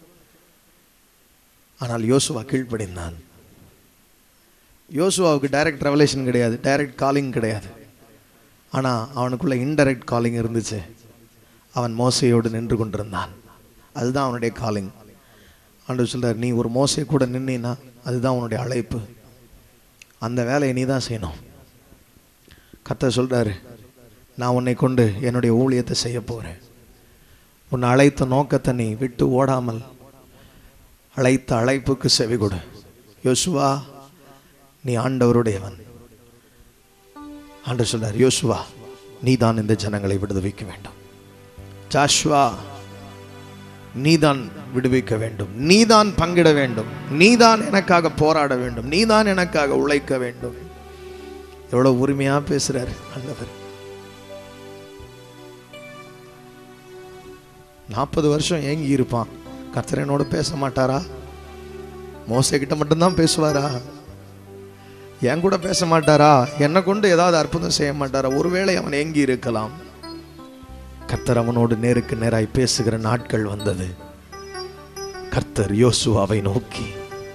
ஆனால் யோசுவா கீழ்ப்படிந்தான். யோசுவாவுக்கு டைரக்ட் ரெவலேஷன் கிடையாது, டைரக்ட் காலிங் கிடையாது. ஆனா அவனுக்குள்ள இன்டைரக்ட் காலிங் இருந்துச்சு. அவன் மோசையோடு நின்று கொண்டிருந்தான். அதுதான் அவனுடைய காலிங். ஆண்டவர் சொல்றார், நீ ஒரு மோசை கூட நின்னா அதுதான் உன்னுடைய அழைப்பு. அந்த வேலையை நீ தான் செய்யணும். கர்த்தர் சொல்றாரு, நான் உன்னை கொண்டு என்னுடைய ஊழியத்தை செய்ய போறேன். உன்னை அழைத்த நோக்கத்தை நீ விட்டு ஓடாமல் அழைத்த அழைப்புக்கு செவி கொடு. யோசுவா, நீ ஆண்டவருடையவன். ஆண்டவர் சொல்றார், யோசுவா நீ தான் இந்த ஜனங்களை விடுவிக்க வேண்டும். ஜாஷுவா நீதான் விடுவிக்க வேண்டும், நீதான் பங்கிட வேண்டும், நீதான் எனக்காக போராட வேண்டும், நீதான் எனக்காக உழைக்க வேண்டும். எவ்வளவு உரிமையா பேசுறாரு ஆண்டவர். 40 வருஷம் ஏங்கி இருப்பான். கர்த்தர் என்னோட பேச மாட்டாரா? மோசே கிட்ட மட்டும்தான் பேசுவாரா? என் கூட பேச மாட்டாரா? என்னை கொண்டு ஏதாவது அற்புதம் செய்ய மாட்டாரா? ஒருவேளை அவன் ஏங்கி இருக்கலாம். கர்த்தர் அவனோடு நேருக்கு நேராய் பேசுகிற நாட்கள் வந்தது. கர்த்தர் யோசுவாவை நோக்கி,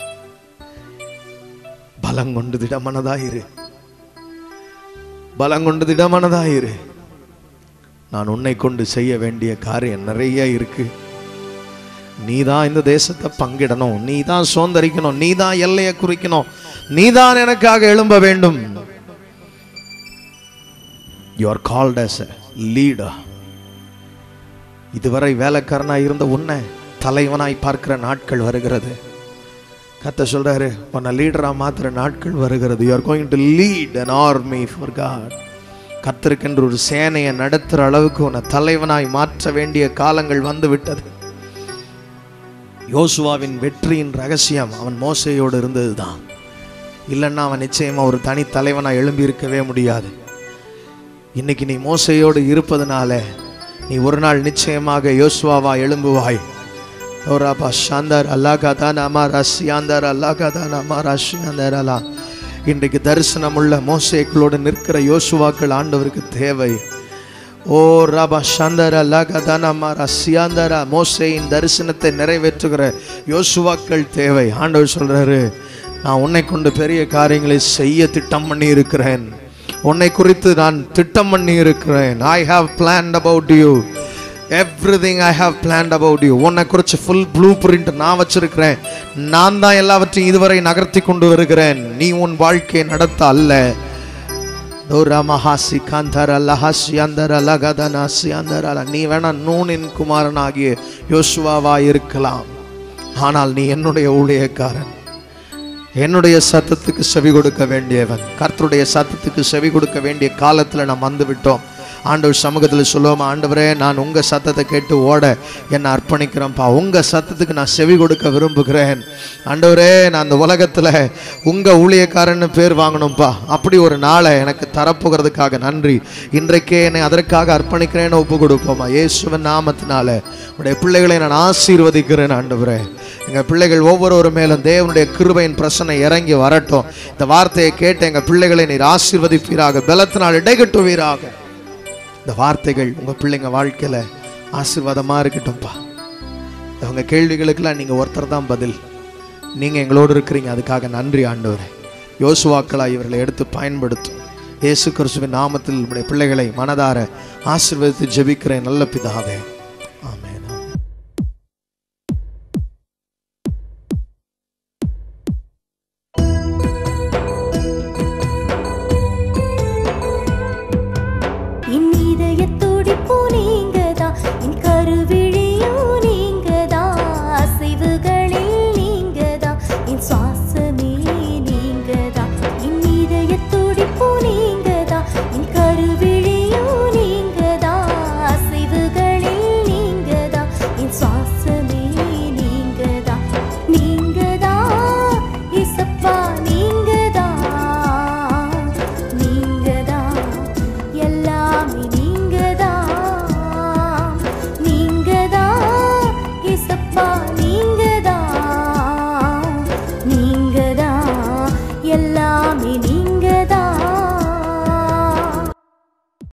பலங்கொண்டு திடமனதாயிரு, பலங்கொண்டு திடமனதாயிரு, நான் உன்னை கொண்டு செய்ய வேண்டிய காரியம் நிறைய இருக்கு. நீதான் இந்த தேசத்தை பங்கிடணும், நீதான் சுதந்தரிக்கணும், நீதான் எல்லையை குறிக்கணும், நீதான் எனக்காக எழும்ப வேண்டும். You are called as a leader. இதுவரை வேலைக்காரனாய் இருந்த உன்னை தலைவனாய் பார்க்கிற நாட்கள் வருகிறது. கர்த்தர் சொல்றாரு, உன்னை லீடரா மாத்துற நாட்கள் வருகிறது. You are going to lead an army for God. கர்த்தருக்கென்று ஒரு சேனையை நடத்துற அளவுக்கு உன்னை தலைவனாய் மாற்ற வேண்டிய காலங்கள் வந்து விட்டது. யோசுவாவின் வெற்றியின் ரகசியம் அவன் மோசேயோடு இருந்ததுதான். இல்லைன்னா அவன் நிச்சயமா ஒரு தனி தலைவனாய் எழும்பி இருக்கவே முடியாது. இன்னைக்கு நீ மோசேயோடு இருப்பதனால நீ ஒரு நாள் நிச்சயமாக யோசுவாவா எழும்புவாய். இன்றைக்கு தரிசனமுள்ள மோசேக்களோடு நிற்கிற யோசுவாக்கள் ஆண்டவருக்கு தேவை. ஓ ரபா சந்தர லகதனமர சியாந்தர, மோசேயின் தரிசனத்தை நிறைவேற்றுகிற யோசுவாக்கள் தேவை. ஆண்டவர் சொல்றாரு, நான் உன்னை கொண்டு பெரிய காரியங்களை செய்ய திட்டம் பண்ணி இருக்கிறேன். உன்னை குறித்து நான் திட்டம் பண்ணி இருக்கிறேன். I have planned about you. Everything I have planned about you. உன்னை குறித்து full blueprint நான் வச்சிருக்கிறேன். நான் தான் எல்லாவற்றையும் இதுவரை நகர்த்தி கொண்டு வருகிறேன். நீ உன் வாழ்க்கையை நடத்த அல்ல. நீ வேணா நூனின் குமாரனாகிய யோசுவாவா இருக்கலாம், ஆனால் நீ என்னுடைய ஊழியக்காரன். என்னுடைய சத்தத்துக்கு செவி கொடுக்க வேண்டியவன். கர்த்தருடைய சத்தத்துக்கு செவி கொடுக்க வேண்டிய காலத்துல நாம் வந்து விட்டோம். ஆண்டவர் சமூகத்தில் சொல்லுவோம், ஆண்டவரே நான் உங்க சத்தத்தை கேட்டு ஓட என்னை அர்ப்பணிக்கிறேன்ப்பா. உங்க சத்தத்துக்கு நான் செவி கொடுக்க விரும்புகிறேன். ஆண்டவரே நான் அந்த உலகத்துல உங்க ஊழியக்காரன்னு பேர் வாங்கணும்ப்பா. அப்படி ஒரு நாளை எனக்கு தரப்போகிறதுக்காக நன்றி. இன்றைக்கே என்னை அதற்காக அர்ப்பணிக்கிறேன்னு ஒப்பு கொடுப்போமா. இயேசுவின் நாமத்தினால உடைய பிள்ளைகளை நான் ஆசீர்வதிக்கிறேன். ஆண்டவரே எங்க பிள்ளைகள் ஒவ்வொரு மேலும் தேவனுடைய கிருபையின் பிரசனை இறங்கி வரட்டும். இந்த வார்த்தையை கேட்டு எங்க பிள்ளைகளை நீர் ஆசீர்வதிப்பீராக, பலத்தினால் இடைகட்டுவீராக. இந்த வார்த்தைகள் உங்க பிள்ளைங்க வாழ்க்கையில ஆசீர்வாதமா இருக்கட்டும்பா. அவங்க கேள்விகளுக்கெல்லாம் நீங்க ஒருத்தர் தான் பதில். நீங்க எங்களோடு இருக்கிறீங்க, அதுக்காக நன்றி ஆண்டவரே. யோசுவாக்களா இவர்களை எடுத்து பயன்படுத்தும். இயேசு கிறிஸ்துவின் நாமத்தில் உடைய பிள்ளைகளை மனதார ஆசீர்வதித்து ஜெபிக்கிறேன் நல்ல பிதாவே.